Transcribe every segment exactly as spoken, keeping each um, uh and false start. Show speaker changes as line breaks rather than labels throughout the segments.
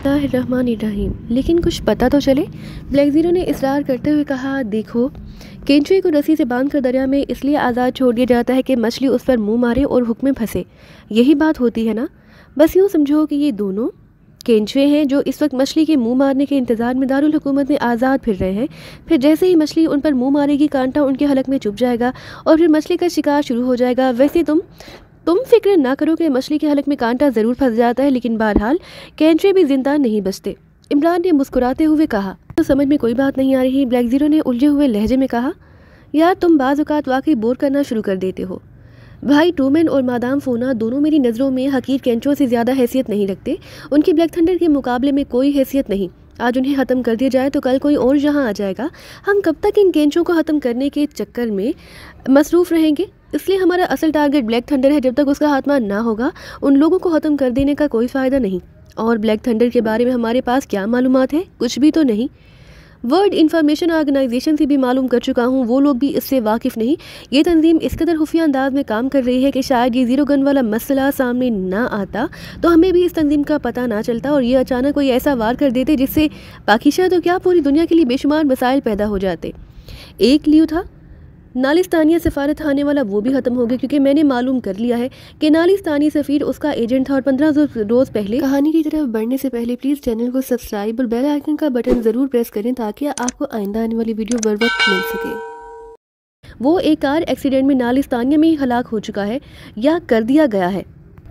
बिस्मिल्लाहिर्रहमानिर्रहीम। लेकिन कुछ पता तो चले। ब्लैक ज़ीरो ने इसरार करते हुए कहा, देखो, केंचुए को रस्सी से बांधकर दरिया में इसलिए आज़ाद छोड़ दिया जाता है कि मछली उस पर मुंह मारे और हुक में फंसे। यही बात होती है ना। बस यूँ समझो कि ये दोनों केंचुए हैं जो इस वक्त मछली के मुंह मारने के इंतज़ार में दारुल हुकूमत में आज़ाद फिर रहे हैं। फिर जैसे ही मछली उन पर मुंह मारेगी, कांटा उनके हलक में चुभ जाएगा और फिर मछली का शिकार शुरू हो जाएगा। वैसे तुम तुम फिक्र ना करो कि मछली के हलक में कांटा ज़रूर फंस जाता है, लेकिन बहरहाल केंचुए भी जिंदा नहीं बचते। इमरान ने मुस्कुराते हुए कहा। तो समझ में कोई बात नहीं आ रही। ब्लैक ज़ीरो ने उलझे हुए लहजे में कहा, यार तुम बाज़ औक़ात वाकई बोर करना शुरू कर देते हो। भाई ट्रूमैन और मादाम फोना दोनों मेरी नज़रों में हकीर केंचुओं से ज़्यादा हैसियत नहीं रखते। उनकी ब्लैक थंडर के मुकाबले में कोई हैसियत नहीं। आज उन्हें ख़त्म कर दिया जाए तो कल कोई और यहाँ आ जाएगा। हम कब तक इन केंचुओं को ख़त्म करने के चक्कर में मसरूफ़ रहेंगे? इसलिए हमारा असल टारगेट ब्लैक थंडर है। जब तक उसका खात्मा ना होगा उन लोगों को ख़त्म कर देने का कोई फ़ायदा नहीं। और ब्लैक थंडर के बारे में हमारे पास क्या मालूमात है? कुछ भी तो नहीं। वर्ल्ड इंफॉर्मेशन ऑर्गेनाइजेशन से भी मालूम कर चुका हूँ, वो लोग भी इससे वाकिफ़ नहीं। ये तंजीम इस कदर खुफिया अंदाज में काम कर रही है कि शायद ये ज़ीरो गन वाला मसला सामने ना आता तो हमें भी इस तंजीम का पता ना चलता और ये अचानक कोई ऐसा वार कर देते जिससे पाकिस्तान तो क्या पूरी दुनिया के लिए बेशुमार मसाइल पैदा हो जाते। एक लियो था नालिस्तानिया सफारत खाने वाला, वो भी ख़त्म हो गया क्योंकि मैंने मालूम कर लिया है कि नालिस्तानी सफ़ीर उसका एजेंट था। और पंद्रह रोज़ पहले कहानी की तरफ बढ़ने से पहले प्लीज़ चैनल को सब्सक्राइब और बेल आइकन का बटन ज़रूर प्रेस करें ताकि आपको आइंदा आने वाली वीडियो बर वक्त मिल सके। वो एक कार एक्सीडेंट में नालिस्तानिया में ही हलाक हो चुका है या कर दिया गया है।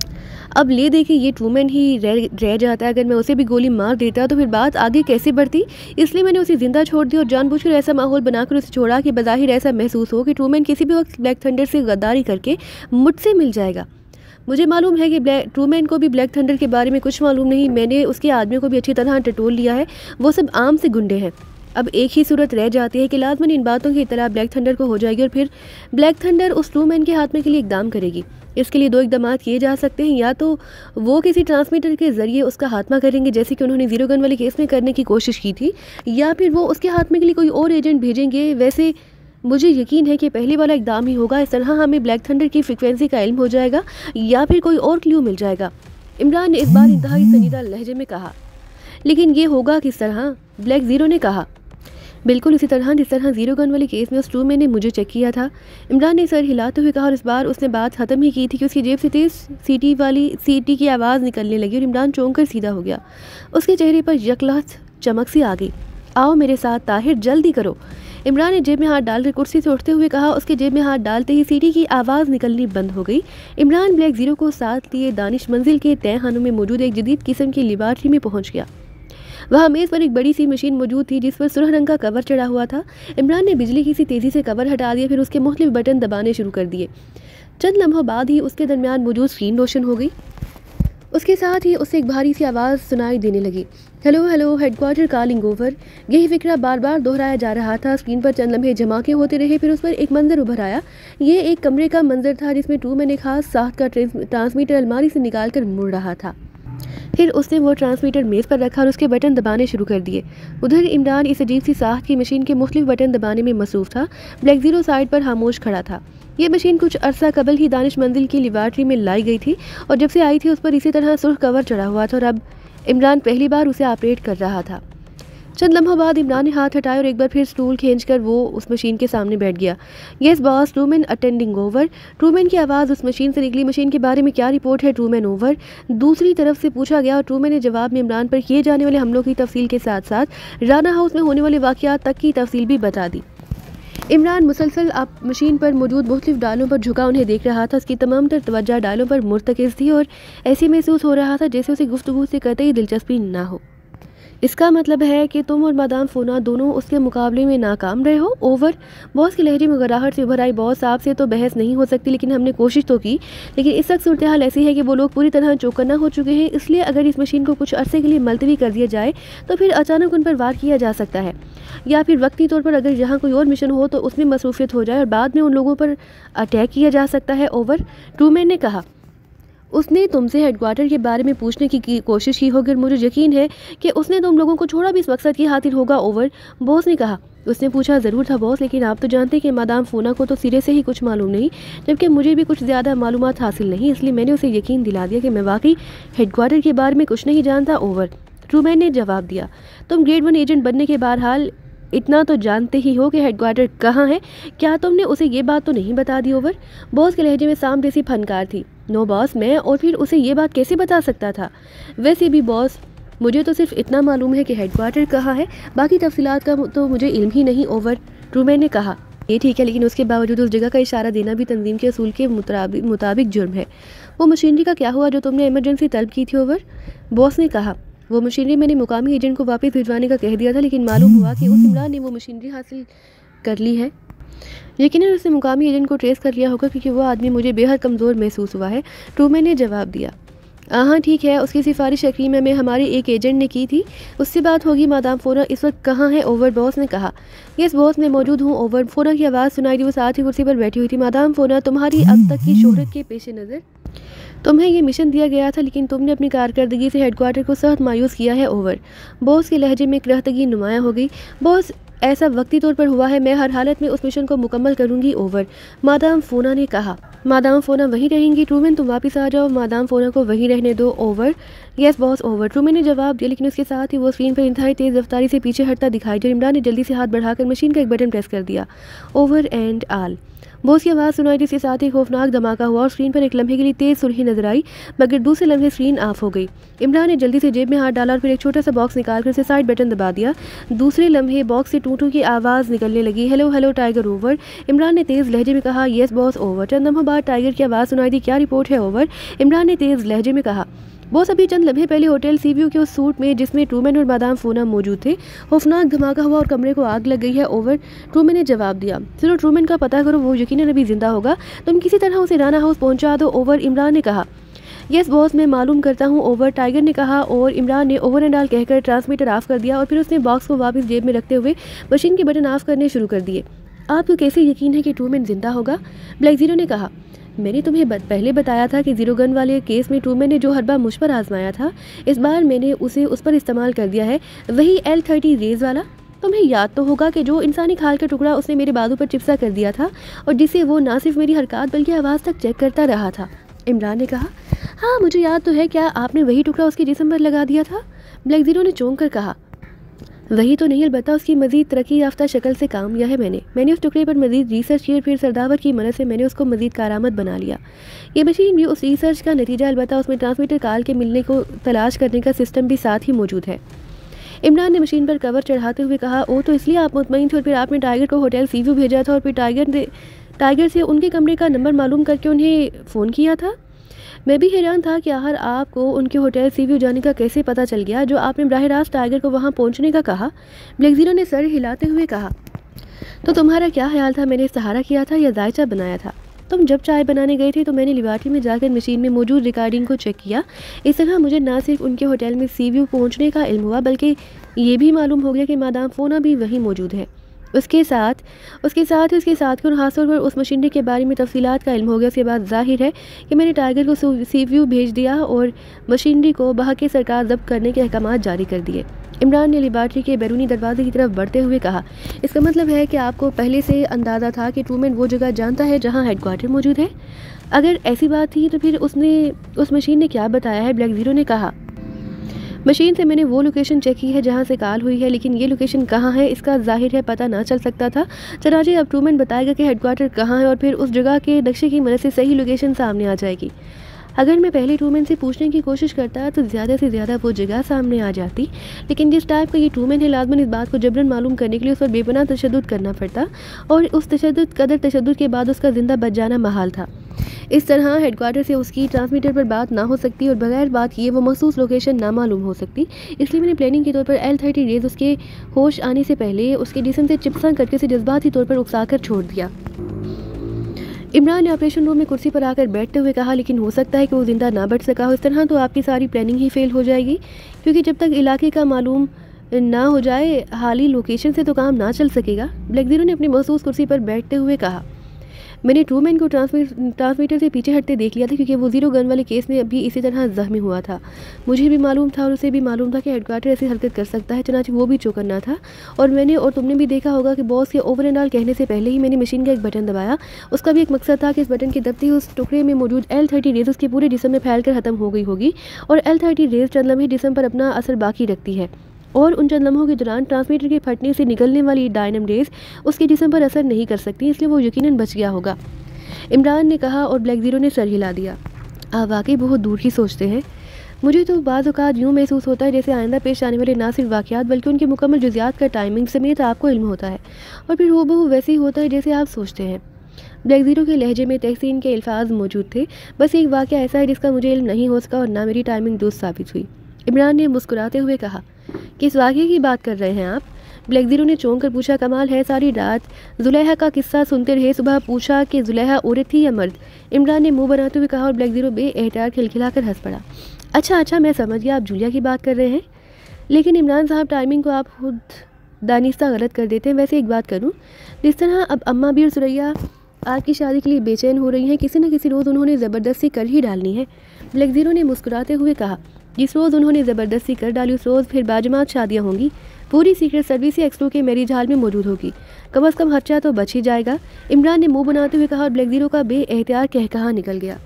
अब ले देखिए, ये ट्रूमैन ही रह रह जाता है। अगर मैं उसे भी गोली मार देता तो फिर बात आगे कैसे बढ़ती। इसलिए मैंने उसे ज़िंदा छोड़ दिया और जानबूझकर ऐसा माहौल बनाकर उसे छोड़ा कि बज़ाहिर ऐसा महसूस हो कि ट्रूमैन किसी भी वक्त ब्लैक थंडर से गद्दारी करके मुझसे मिल जाएगा। मुझे मालूम है कि ब्लैक ट्रूमैन को भी ब्लैक थंडर के बारे में कुछ मालूम नहीं। मैंने उसके आदमियों को भी अच्छी तरह टटोल लिया है। वो सब आम से गुंडे हैं। अब एक ही सूरत रह जाती है कि लाजमन इन बातों की इत्तला ब्लैक थंडर को हो जाएगी और फिर ब्लैक थंडर उस ट्रूमैन के हाथ में के लिए इकदाम करेगी। इसके लिए दो इकदाम किए जा सकते हैं। या तो वो किसी ट्रांसमीटर के ज़रिए उसका खात्मा करेंगे जैसे कि उन्होंने ज़ीरो गन वाले केस में करने की कोशिश की थी, या फिर वो उसके हाथ में के लिए कोई और एजेंट भेजेंगे। वैसे मुझे यकीन है कि पहले वाला इकदाम ही होगा। इस तरह हमें ब्लैक थंडर की फ्रिक्वेंसी का इल्म हो जाएगा या फिर कोई और क्लू मिल जाएगा। इमरान ने इस बार इंतहाई संजीदा लहजे में कहा। लेकिन ये होगा किस तरह? ब्लैक ज़ीरो ने कहा। बिल्कुल इसी तरह जिस तरह ज़ीरो गन वाले केस में उस ट्रूमैन ने मुझे चेक किया था। इमरान ने सर हिलाते हुए कहा और इस बार उसने बात ख़त्म ही की थी कि उसकी जेब से तेज़ सीटी वाली सीटी की आवाज़ निकलने लगी और इमरान चौंक कर सीधा हो गया। उसके चेहरे पर यकलहत चमक सी आ गई। आओ मेरे साथ ताहिर, जल्दी करो। इमरान ने जेब में हाथ डालकर कुर्सी से उठते हुए कहा। उसके जेब में हाथ डालते ही सीटी की आवाज़ निकलनी बंद हो गई। इमरान ब्लैक ज़ीरो को साथ लिए दानिश मंजिल के तय खानों में मौजूद एक जदीद किस्म की लेबॉरेटरी में पहुँच गया। वहाँ मेज़ पर एक बड़ी सी मशीन मौजूद थी जिस पर सुरख रंग का कवर चढ़ा हुआ था। इमरान ने बिजली की सी तेज़ी से कवर हटा दिया, फिर उसके मुख्तलिफ बटन दबाने शुरू कर दिए। चंद लम्हों बाद ही उसके दरमियान मौजूद स्क्रीन रोशन हो गई। उसके साथ ही उससे एक भारी सी आवाज़ सुनाई देने लगी। Hello hello, headquarter calling over. यही फिक्रा बार बार दोहराया जा रहा था। स्क्रीन पर चंद लम्हे जमाके होते रहे, फिर उस पर एक मंजर उभर आया। ये एक कमरे का मंजर था जिसमें ट्रूमैन एक खास साख्त का ट्रांसमीटर अलमारी से निकाल कर मुड़ रहा था। फिर उसने वो ट्रांसमीटर मेज़ पर रखा और उसके बटन दबाने शुरू कर दिए। उधर इमरान इस अजीब सी साख्त की मशीन के मुख्तलिफ बटन दबाने में मसरूफ़ था। ब्लैक ज़ीरो साइड पर खामोश खड़ा था। ये मशीन कुछ अरसा कबल ही दानिश मंजिल की लेबॉरेटरी में लाई गई थी और जब से आई थी उस पर इसी तरह सुर्ख कवर चढ़ा हुआ था और अब इमरान पहली बार उसे ऑपरेट कर रहा था। चंद लम्हों बाद इमरान ने हाथ हटाया और एक बार फिर स्टूल खींचकर वो उस मशीन के सामने बैठ गया। Yes boss, Truman attending over. ट्रूमैन की आवाज़ उस मशीन से निकली। मशीन के बारे में क्या रिपोर्ट है? Truman over. दूसरी तरफ से पूछा गया और ट्रूमैन ने जवाब में इमरान पर किए जाने वाले हमलों की तफसील के साथ साथ राना हाउस में होने वाले वाक़यात तक की तफसील भी बता दी। इमरान मुसलसल आप मशीन पर मौजूद मुख्तलिफ डालों पर झुका उन्हें देख रहा था। उसकी तमाम तर तवज्जो डालों पर मुर्तकिज़ थी और ऐसे महसूस हो रहा था जैसे उसे गुफ्तगू से कतई दिलचस्पी ना हो। इसका मतलब है कि तुम और मादाम फोना दोनों उसके मुकाबले में नाकाम रहे हो। ओवर। बॉस की लहजे में गराहट से उभर आई। बॉस, आपसे तो बहस नहीं हो सकती, लेकिन हमने कोशिश तो की। लेकिन इस वक्त सूरत हाल ऐसी है कि वो लोग पूरी तरह चौकन्ना हो चुके हैं। इसलिए अगर इस मशीन को कुछ अरसे के लिए मुलतवी कर दिया जाए तो फिर अचानक उन पर वार किया जा सकता है, या फिर वक्ती तौर पर अगर यहाँ कोई और मिशन हो तो उसमें मसरूफियत हो जाए और बाद में उन लोगों पर अटैक किया जा सकता है। ओवर। ट्रूमैन ने कहा। उसने तुमसे हेडक्वार्टर के बारे में पूछने की, की कोशिश की होगी। मुझे यकीन है कि उसने तुम लोगों को छोड़ा भी इस मकसद की खातिर होगा। ओवर। बॉस ने कहा। उसने पूछा, ज़रूर था बॉस, लेकिन आप तो जानते हैं कि मादाम फोना को तो सिरे से ही कुछ मालूम नहीं, जबकि मुझे भी कुछ ज़्यादा मालूमात हासिल नहीं। इसलिए मैंने उसे यकीन दिला दिया कि मैं वाकई हेडक्वार्टर के बारे में कुछ नहीं जानता। ओवर। ट्रूमैन ने जवाब दिया। तुम ग्रेड वन एजेंट बनने के बहरहाल इतना तो जानते ही हो कि हेडक्वार्टर कहाँ है। क्या तुमने उसे ये बात तो नहीं बता दी ओवर? बॉस के लहजे में सांप जैसी फनकार थी। नो बॉस, मैं और फिर उसे ये बात कैसे बता सकता था? वैसे भी बॉस, मुझे तो सिर्फ इतना मालूम है कि हेडक्वार्टर कहाँ है, बाकी तफसीलात का तो मुझे इल्म ही नहीं ओवर, ट्रूमैन ने कहा। ये ठीक है, लेकिन उसके बावजूद उस जगह का इशारा देना भी तंजीम के असूल के मुताबिक जुर्म है। वो मशीनरी का क्या हुआ जो तुमने इमरजेंसी तलब की थी ओवर? बॉस ने कहा। वो मशीनरी मैंने मुकामी एजेंट को वापस भिजवाने का कह दिया था, लेकिन मालूम हुआ कि उस इमरान ने वो मशीनरी हासिल कर ली है। यकीनन उसने मुकामी एजेंट को ट्रेस कर लिया होगा, क्योंकि वो आदमी मुझे बेहद कमज़ोर महसूस हुआ है, ट्रूमैन ने जवाब दिया। हाँ ठीक है, उसकी सिफारिश यकीन में हमारे एक एजेंट ने की थी, उससे बात होगी। मादाम फोना इस वक्त कहाँ है ओवर? बॉस ने कहा। यस बॉस, मैं मौजूद हूँ ओवर। फोना की आवाज़ सुनाई दी। वो साथ ही कुर्सी पर बैठी हुई थी। मादाम फोना, तुम्हारी अब तक की शोहरत के पेश नज़र तुम्हें ये मिशन दिया गया था, लेकिन तुमने अपनी कारकर्दगी से हेडक्वार्टर को सख्त मायूस किया है ओवर। बॉस के लहजे में करहतगी नुमायां हो गई। बॉस, ऐसा वक्ती तौर पर हुआ है, मैं हर हालत में उस मिशन को मुकम्मल करूंगी ओवर, मादाम फोना ने कहा। मादाम फोना वहीं रहेंगी? ट्रूमैन, तुम वापस आ जाओ, मादाम फोना को वहीं रहने दो over. Yes boss over, Truman ने जवाब दिया, लेकिन उसके साथ ही वो स्क्रीन पर इंतहाई तेज़ रफ्तारी से पीछे हटता दिखाई दिया। इमरान ने जल्दी से हाथ बढ़ाकर मशीन का एक बटन प्रेस कर दिया। ओवर एंड ऑल, बॉस की आवाज़ सुनाई, जिसके साथ ही खौफनाक धमाका हुआ और स्क्रीन पर एक लम्हे के लिए तेज़ सुर्खी नजर आई, मगर दूसरे लम्हे स्क्रीन ऑफ हो गई। इमरान ने जल्दी से जेब में हाथ डाला और फिर एक छोटा सा बॉक्स निकालकर उसे साइड बटन दबा दिया। दूसरे लम्हे बॉक्स से टूटू की आवाज़ निकलने लगी। Hello hello tiger over, Imran ने तेज़ लहजे में कहा। Yes boss over. चंद लम्हों बाद टाइगर की आवाज़ सुनाई दी। क्या रिपोर्ट है ओवर? इमरान ने तेज़ लहजे में कहा। बॉस, अभी चंद लम्हे पहले होटल सीव्यू के उस सूट में जिसमें ट्रूमैन और मादाम फोना मौजूद थे, खौफनाक धमाका हुआ और कमरे को आग लग गई है ओवर, ट्रूमैन ने जवाब दिया। चलो ट्रूमैन का पता करो, वो यकीनन अभी जिंदा होगा, तुम किसी तरह उसे राना हाउस पहुंचा दो ओवर, इमरान ने कहा। यस बॉस, मैं मालूम करता हूँ ओवर, टाइगर ने कहा, और इमरान ने ओवर एंड ऑल कहकर ट्रांसमीटर ऑफ कर दिया और फिर उसने बॉक्स को वापस जेब में रखते हुए मशीन के बटन ऑफ करने शुरू कर दिए। आपको कैसे यकीन है कि ट्रूमैन जिंदा होगा? ब्लैक जीरो ने कहा। मैंने तुम्हें पहले बताया था कि जीरो गन वाले केस में ट्रूमैन ने जो हरबा मुझ पर आजमाया था, इस बार मैंने उसे उस पर इस्तेमाल कर दिया है, वही एल थर्टी रेज वाला। तुम्हें याद तो होगा कि जो इंसानी खाल का टुकड़ा उसने मेरे बाजू पर चिपसा कर दिया था और जिसे वो ना सिर्फ मेरी हरकत बल्कि आवाज़ तक चेक करता रहा था, इमरान ने कहा। हाँ मुझे याद तो है, क्या आपने वही टुकड़ा उसके जिस्म पर लगा दिया था? ब्लैक जीरो ने चौंक कर कहा। वही तो नहीं, अलबत्ता उसकी मजीद तरक्की याफ्ता शक्ल से काम लिया है मैंने मैंने उस टुकड़े पर मजीद रिसर्च की और फिर सरदावर की मदद से मैंने उसको मजीद कारामद बना लिया। ये मशीन भी उस रिसर्च का नतीजा, अलबत्ता उसमें ट्रांसमीटर काल के मिलने को तलाश करने का सिस्टम भी साथ ही मौजूद है। इमरान ने मशीन पर कवर चढ़ाते हुए कहा। ओ तो इसलिए आप मुतमईन थे और फिर आपने टाइगर को होटल सीव्यू भेजा था और फिर टाइगर ने टाइगर से उनके कमरे का नंबर मालूम करके उन्हें फ़ोन किया था? मैं भी हैरान था कि आखिर आपको उनके होटल सीव्यू जाने का कैसे पता चल गया, जो आपने बराह रास्त टाइगर को वहां पहुंचने का कहा। ब्लैक जीरो ने सर हिलाते हुए कहा। तो तुम्हारा क्या ख्याल था, मैंने सहारा किया था या जायचा बनाया था? तुम जब चाय बनाने गए थे तो मैंने लेबॉरेटरी में जाकर मशीन में मौजूद रिकॉर्डिंग को चेक किया। इस तरह मुझे ना सिर्फ उनके होटल में सीव्यू पहुंचने का इल्म हुआ, बल्कि ये भी मालूम हो गया कि मादाम फोना भी वहीं मौजूद है। उसके साथ उसके साथ ही उसके साथ के और खासतौर पर उस मशीनरी के बारे में तफसीलात का इल्म हो गया। उसके बाद जाहिर है कि मैंने टाइगर को सीव्यू भेज दिया और मशीनरी को बहके सरकार जब्त करने के अहकाम जारी कर दिए। इमरान ने लेबॉरेटरी के बैरूनी दरवाजे की तरफ बढ़ते हुए कहा। इसका मतलब है कि आपको पहले से अंदाज़ा था कि ट्रूमैन वो जगह जानता है जहाँ हेडक्वार्टर मौजूद है? अगर ऐसी बात थी तो फिर उसने उस मशीन ने क्या बताया है? ब्लैक जीरो ने कहा। मशीन से मैंने वो लोकेशन चेक की है जहाँ से कॉल हुई है, लेकिन ये लोकेशन कहाँ है इसका जाहिर है पता ना चल सकता था। चनाचे अब ट्रूमैन बताएगा कि हेडक्वार्टर कहाँ है और फिर उस जगह के नक्शे की मदद से सही लोकेशन सामने आ जाएगी। अगर मैं पहले ट्रूमैन से पूछने की कोशिश करता तो ज़्यादा से ज़्यादा वो जगह सामने आ जाती, लेकिन जिस टाइप का ये ट्रूमैन है लाजमन इस बात को जबरन मालूम करने के लिए उस पर बेपनाह तशद्दुद करना पड़ता और उस तशद्दुद कदर तशद्दुद के बाद उसका ज़िंदा बच जाना महाल था। इस तरह हेडक्वार्टर से उसकी ट्रांसमीटर पर बात ना हो सकती और बगैर बात किए वो मखसूस लोकेशन ना मालूम हो सकती। इसलिए मैंने प्लानिंग के तौर पर एल थर्टी रेज उसके होश आने से पहले उसके जिस्म से चिपसा करके उसे जज्बाती तौर पर उकसाकर छोड़ दिया। इमरान ने ऑपरेशन रूम में कुर्सी पर आकर बैठते हुए कहा। लेकिन हो सकता है कि वो जिंदा ना बच सका हो, इस तरह तो आपकी सारी प्लानिंग ही फेल हो जाएगी, क्योंकि जब तक इलाके का मालूम ना हो जाए हाली लोकेशन से तो काम ना चल सकेगा। ब्लैक जीरो ने अपनी मखसूस कुर्सी पर बैठते हुए कहा। मैंने ट्रूमैन को ट्रांसमिट ट्रांसमीटर से पीछे हटते देख लिया था, क्योंकि वो जीरो गन वाले केस में अभी इसी तरह जख्मी हुआ था। मुझे भी मालूम था और उसे भी मालूम था कि हेडक्वार्टर ऐसी हरकत कर सकता है, चनाचे वो भी चौकन्ना था। और मैंने और तुमने भी देखा होगा कि बॉस के ओवर एंड ऑल कहने से पहले ही मैंने मशीन का एक बटन दबाया। उसका भी एक मकसद था कि इस बटन की दबते ही उस टुकड़े में मौजूद एल थर्टी रेज उसके पूरे जिस्म में फैल कर ख़त्म हो गई होगी, और एल थर्टी रेज चंद लम्हे जिस्म पर अपना असर बाकी रखती है, और उन चंद लम्हों के दौरान ट्रांसमीटर के फटने से निकलने वाली डायनम रेज उसके जिस्म पर असर नहीं कर सकती, इसलिए वो यकीनन बच गया होगा, इमरान ने कहा। और ब्लैक ज़ीरो ने सर हिला दिया। आप वाकई बहुत दूर की सोचते हैं। मुझे तो बाज़ औक़ात यूँ महसूस होता है जैसे आइंदा पेश आने वाले ना सिर्फ वाक़यात बल्कि उनके मुकम्मल जुज़ियात का टाइमिंग समेत आपको इल्म होता है, और फिर हूबहू वैसे ही होता है जैसे आप सोचते हैं। ब्लैक ज़ीरो के लहजे में तहसीन के अल्फाज मौजूद थे। बस एक वाक़या ऐसा है जिसका मुझे इल्म नहीं हो सका और ना मेरी टाइमिंग दुरुस्त साबित हुई, इमरान ने मुस्कुराते हुए कहा। किस वाक़ये की बात कर रहे हैं आप? ब्लैक ज़ीरो ने चौंक कर पूछा। कमाल है, सारी रात जुलेहा का किस्सा सुनते रहे, सुबह पूछा कि जुलेहा औरत थी या मर्द? इमरान ने मुंह बनाते हुए कहा, और ब्लैक ज़ीरो बेएहतियात खिलखिलाकर हंस पड़ा। अच्छा अच्छा, मैं समझ गया, आप जूलिया की बात कर रहे हैं। लेकिन इमरान साहब, टाइमिंग को आप खुद दानिस्ता गलत कर देते हैं। वैसे एक बात करूं, जिस तरह अब अम्मा भी और सुरैया आपकी शादी के लिए बेचैन हो रही हैं, किसी न किसी रोज़ उन्होंने ज़बरदस्ती कर ही डालनी है। ब्लैक ज़ीरो ने मुस्कुराते हुए कहा। जिस रोज़ उन्होंने ज़बरदस्ती कर डाली उस रोज़ फिर बाजमात शादियाँ होंगी। पूरी सीक्रेट सर्विस एक्सप्रो के मैरिज हॉल में मौजूद होगी। कम अज़ कम खर्चा तो बच ही जाएगा, इमरान ने मुंह बनाते हुए कहा, और ब्लैक ज़ीरो का बेएहतियात कहकहा निकल गया।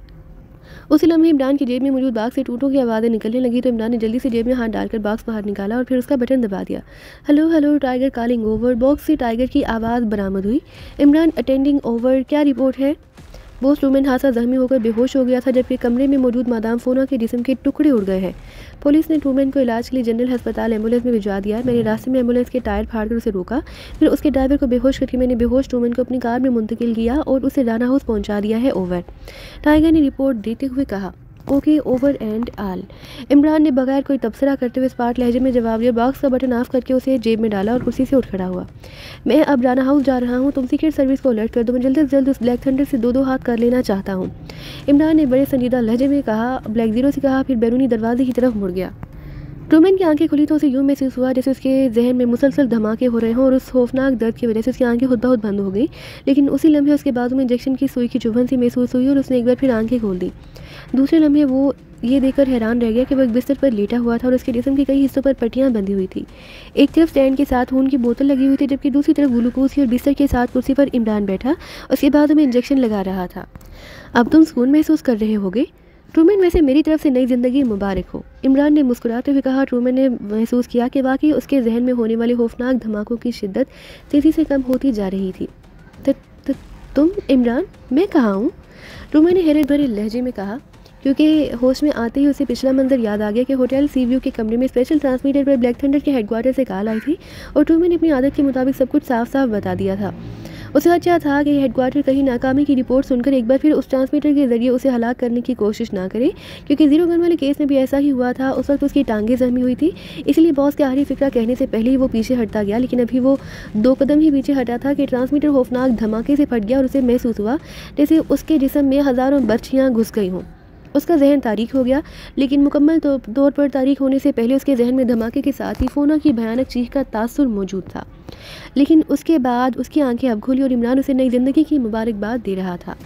उसी लम्हे इमरान की जेब में मौजूद बाक्स से टूटों की आवाज़ें निकलने लगी, तो इमरान ने जल्दी से जेब में हाथ डालकर बॉक्स बाहर निकाला और फिर उसका बटन दबा दिया। Hello hello tiger calling over. Box से टाइगर की आवाज़ बरामद हुई। इमरान अटेंडिंग ओवर, क्या रिपोर्ट है? बॉस ट्रूमैन हादसा जख्मी होकर बेहोश हो गया था, जबकि कमरे में मौजूद मादाम फोना के जिस्म के टुकड़े उड़ गए हैं। पुलिस ने ट्रूमैन को इलाज के लिए जनरल अस्पताल एम्बुलेंस में भिजवा दिया है। मैंने रास्ते में एम्बुलेंस के टायर फाड़कर उसे रोका, फिर उसके ड्राइवर को बेहोश करके मैंने बेहोश ट्रूमैन को अपनी कार में मुंतकिल किया और उसे राना हाउस पहुंचा दिया है। ओवर, टाइगर ने रिपोर्ट देते हुए कहा। Okay over and all, Imran ने बगैर कोई तबसरा करते हुए स्पार्ट लहजे में जवाब दिया। बॉक्स का बटन ऑफ करके उसे जेब में डाला और कुर्सी से उठ खड़ा हुआ। मैं अब राना हाउस जा रहा हूँ, तुम सीक्रेट सर्विस को अलर्ट कर दो। मैं जल्द से जल्द उस ब्लैक थंडर से दो दो हाथ कर लेना चाहता हूँ, इमरान ने बड़े संजीदा लहजे में कहा। ब्लैक ज़ीरो से कहा, फिर बैरूनी दरवाजे की तरफ मुड़ गया। ट्रूमैन की आंखें खुली तो उसे यूँ महसूस हुआ जैसे उसके जहन में मुसलसल धमाके हो रहे हों, और उस खौफनाक दर्द की वजह से उसकी आंखें खुद ब खुद बंद हो गई। लेकिन उसी लम्हे उसके बाजू में इंजेक्शन की सुई की चुभन सी महसूस हुई और उसने एक बार फिर आंखें खोल दी। दूसरे लम्हे वो ये देखकर हैरान रह गया कि वह एक बिस्तर पर लेटा हुआ था और उसके जिस्म के कई हिस्सों पर पट्टियां बंधी हुई थी। एक तरफ स्टैंड के साथ खून की बोतल लगी हुई थी, जबकि दूसरी तरफ ग्लूकोज की, और बिस्तर के साथ कुर्सी पर इमरान बैठा उसके बाजू में इंजेक्शन लगा रहा था। अब तुम सुकून महसूस कर रहे होगे ट्रूमैन, वैसे मेरी तरफ से नई ज़िंदगी मुबारक हो, इमरान ने मुस्कुराते हुए कहा। ट्रूमैन ने महसूस किया कि वाकई उसके जहन में होने वाले खौफनाक धमाकों की शिद्दत तेज़ी से कम होती जा रही थी। त, त, तुम इमरान, मैं कहाँ हूँ? ट्रूमैन ने हैरत भरे लहजे में कहा, क्योंकि होश में आते ही उसे पिछला मंजर याद आ गया कि होटल सी व्यू के कमरे में स्पेशल ट्रांसमीटर पर ब्लैक थंडर के हेडक्वार्टर से कॉल आई थी, और ट्रूमैन ने अपनी आदत के मुताबिक सब कुछ साफ साफ बता दिया था। उसे अच्छा था कि हेडक्वार्टर कहीं नाकामी की रिपोर्ट सुनकर एक बार फिर उस ट्रांसमीटर के जरिए उसे हलाक करने की कोशिश ना करे, क्योंकि जीरो गन वाले केस में भी ऐसा ही हुआ था। उस वक्त उसकी टांगें जख्मी हुई थी, इसलिए बॉस के आखिरी फिक्रा कहने से पहले ही वो पीछे हटता गया। लेकिन अभी वो दो कदम ही पीछे हटा था कि ट्रांसमीटर खौफनाक धमाके से फट गया और उसे महसूस हुआ जैसे उसके जिस्म में हज़ारों बर्छियाँ घुस गई हों। उसका जहन तारीख हो गया, लेकिन मुकम्मल तौर पर तारीख होने से पहले उसके जहन में धमाके के साथ ही फोना की भयानक चीख का तासुर मौजूद था। लेकिन उसके बाद उसकी आंखें अब खुली और इमरान उसे नई ज़िंदगी की मुबारकबाद दे रहा था।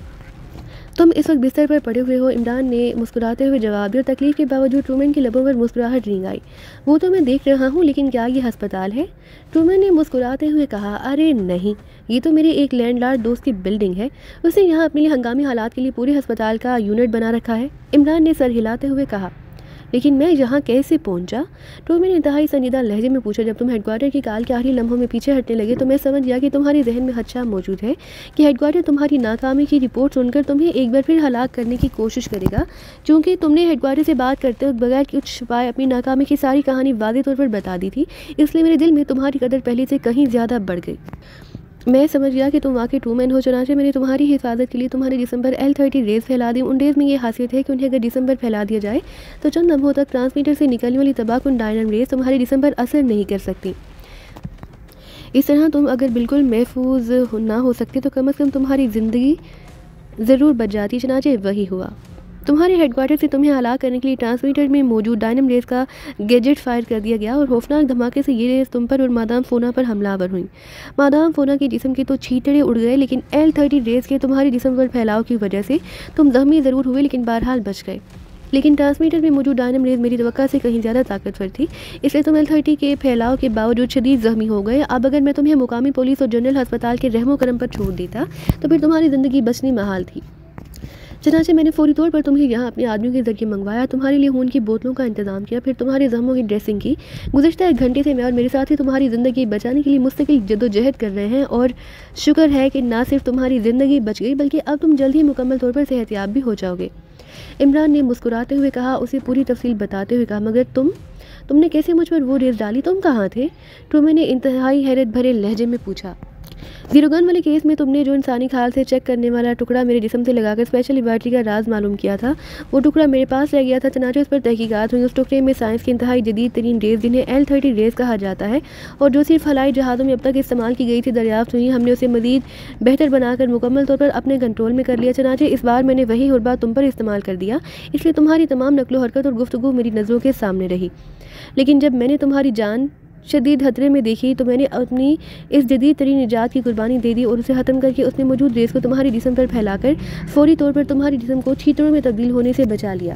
तुम इस वक्त बिस्तर पर पड़े हुए हो, इमरान ने मुस्कुराते हुए जवाब दिया। तकलीफ के बावजूद ट्रूमैन के लबों पर मुस्कुराहट रिंग आई। वो तो मैं देख रहा हूँ, लेकिन क्या ये अस्पताल है? ट्रूमैन ने मुस्कुराते हुए कहा। अरे नहीं, ये तो मेरे एक लैंडलॉर्ड दोस्त की बिल्डिंग है, उसने यहाँ अपने लिए हंगामी हालात के लिए पूरे अस्पताल का यूनिट बना रखा है, इमरान ने सर हिलाते हुए कहा। लेकिन मैं यहाँ कैसे पहुँचा? ट्रूमैन ने इंतहाई संजीदा लहजे में पूछा। जब तुम हेडक्वार्टर की काल के आखिरी लम्हों में पीछे हटने लगे तो मैं समझ गया कि तुम्हारे जहन में खदशा मौजूद है कि हेडक्वार्टर तुम्हारी नाकामी की रिपोर्ट सुनकर तुम्हें एक बार फिर हलाक करने की कोशिश करेगा। चूँकि तुमने हेडक्वार्टर से बात करते वक्त बगैर कुछ छुपाए अपनी नाकामी की सारी कहानी वाज़ेह तौर पर बता दी थी, इसलिए मेरे दिल में तुम्हारी कदर पहले से कहीं ज़्यादा बढ़ गई। मैं समझ गया कि तुम वाकई ट्रूमैन हो, चुनांचे मैंने तुम्हारी हिफाजत के लिए तुम्हारे जिस्म पर एल थर्टी रेज फैला दी। उन रेज में ये खासियत है कि उन्हें अगर जिस्म पर फैला दिया जाए तो चंद लम्हों तक ट्रांसमीटर से निकलने वाली तबाहकुन डायनम रेज तुम्हारे जिस्म पर असर नहीं कर सकती। इस तरह तुम अगर बिल्कुल महफूज ना हो सकते तो कम अज़ कम तुम्हारी ज़िंदगी ज़रूर बच जाती। चुनांचे वही हुआ। तुम्हारे हेडक्वार्टर से तुम्हें हलाक करने के लिए ट्रांसमीटर में मौजूद डायनम रेस का गैजेट फायर कर दिया गया और खौफनाक धमाके से ये रेस तुम पर और मादाम फोना पर हमलावर हुई। मादाम फोना के जिस्म के तो छींटड़े उड़ गए, लेकिन एल थर्टी रेस के तुम्हारे जिस्म पर फैलाव की वजह से तुम जख्मी ज़रूर हुए, लेकिन बहरहाल बच गए। लेकिन ट्रांसमीटर में मौजूद डायनम रेज मेरी तवक्का से कहीं ज़्यादा ताकतवर थी, इसलिए तुम एल थर्टी के फैलाव के बावजूद शदीद जख्मी हो गए। अब अगर मैं तुम्हें मुकामी पुलिस और जनरल अस्पताल के रहमो करम पर छोड़ देता तो फिर तुम्हारी ज़िंदगी बचनी महाल थी। चनाचे मैंने फौरी तौर पर तुम्हें यहाँ अपने आदमियों के जरिए मंगवाया, तुम्हारे लिए खून की बोतलों का इंतजाम किया, फिर तुम्हारे जख्मों की ड्रेसिंग की। गुज़श्ता एक घंटे से मैं और मेरे साथी तुम्हारी ज़िंदगी बचाने के लिए मुस्तकिल जद्दोजहद कर रहे हैं और शुक्र है कि ना सिर्फ तुम्हारी ज़िंदगी बच गई बल्कि अब तुम जल्द ही मुकम्मल तौर पर सेहतियाब भी हो जाओगे। इमरान ने मुस्कुराते हुए कहा, उसे पूरी तफसील बताते हुए कहा, मगर तुम तुमने कैसे मुझ पर वो रेस डाली, तुम कहाँ थे? ट्रूमैन ने इंतहाई हैरत भरे लहजे में पूछा। जीरो गन वाले केस में तुमने जो इंसानी खाल से चेक करने वाला टुकड़ा मेरे जिस्म से लगाकर स्पेशल लेबॉरेटरी का राज मालूम किया था, वो टुकड़ा मेरे पास रह गया था। चनाचे उस पर तहकीकात हुई। उस टुकड़े में साइंस की इंतहाई जदीद तरीन रेस, जिन्हें एल थर्टी रेस कहा जाता है और जो सिर्फ हवाई जहाज़ों में अब तक इस्तेमाल की गई थी, दरियाफ्त हुई। हमने उसे मज़ीद बेहतर बनाकर मुकम्मल तौर पर अपने कंट्रोल में कर लिया। चनाचे इस बार मैंने वही हुर्बा तुम पर इस्तेमाल कर दिया, इसलिए तुम्हारी तमाम नकलो हरकत और गुफ्तगू मेरी नज़रों के सामने रही। लेकिन जब मैंने तुम्हारी जान शदीद खतरे में देखी तो मैंने अपनी इस जदीद तरीन निजात की कुर्बानी दे दी और उसे ख़त्म करके उसमें मौजूद रेस को तुम्हारे जिस्म पर फैलाकर फौरी तौर पर तुम्हारे जिस्म को छींटरों में तब्दील होने से बचा लिया।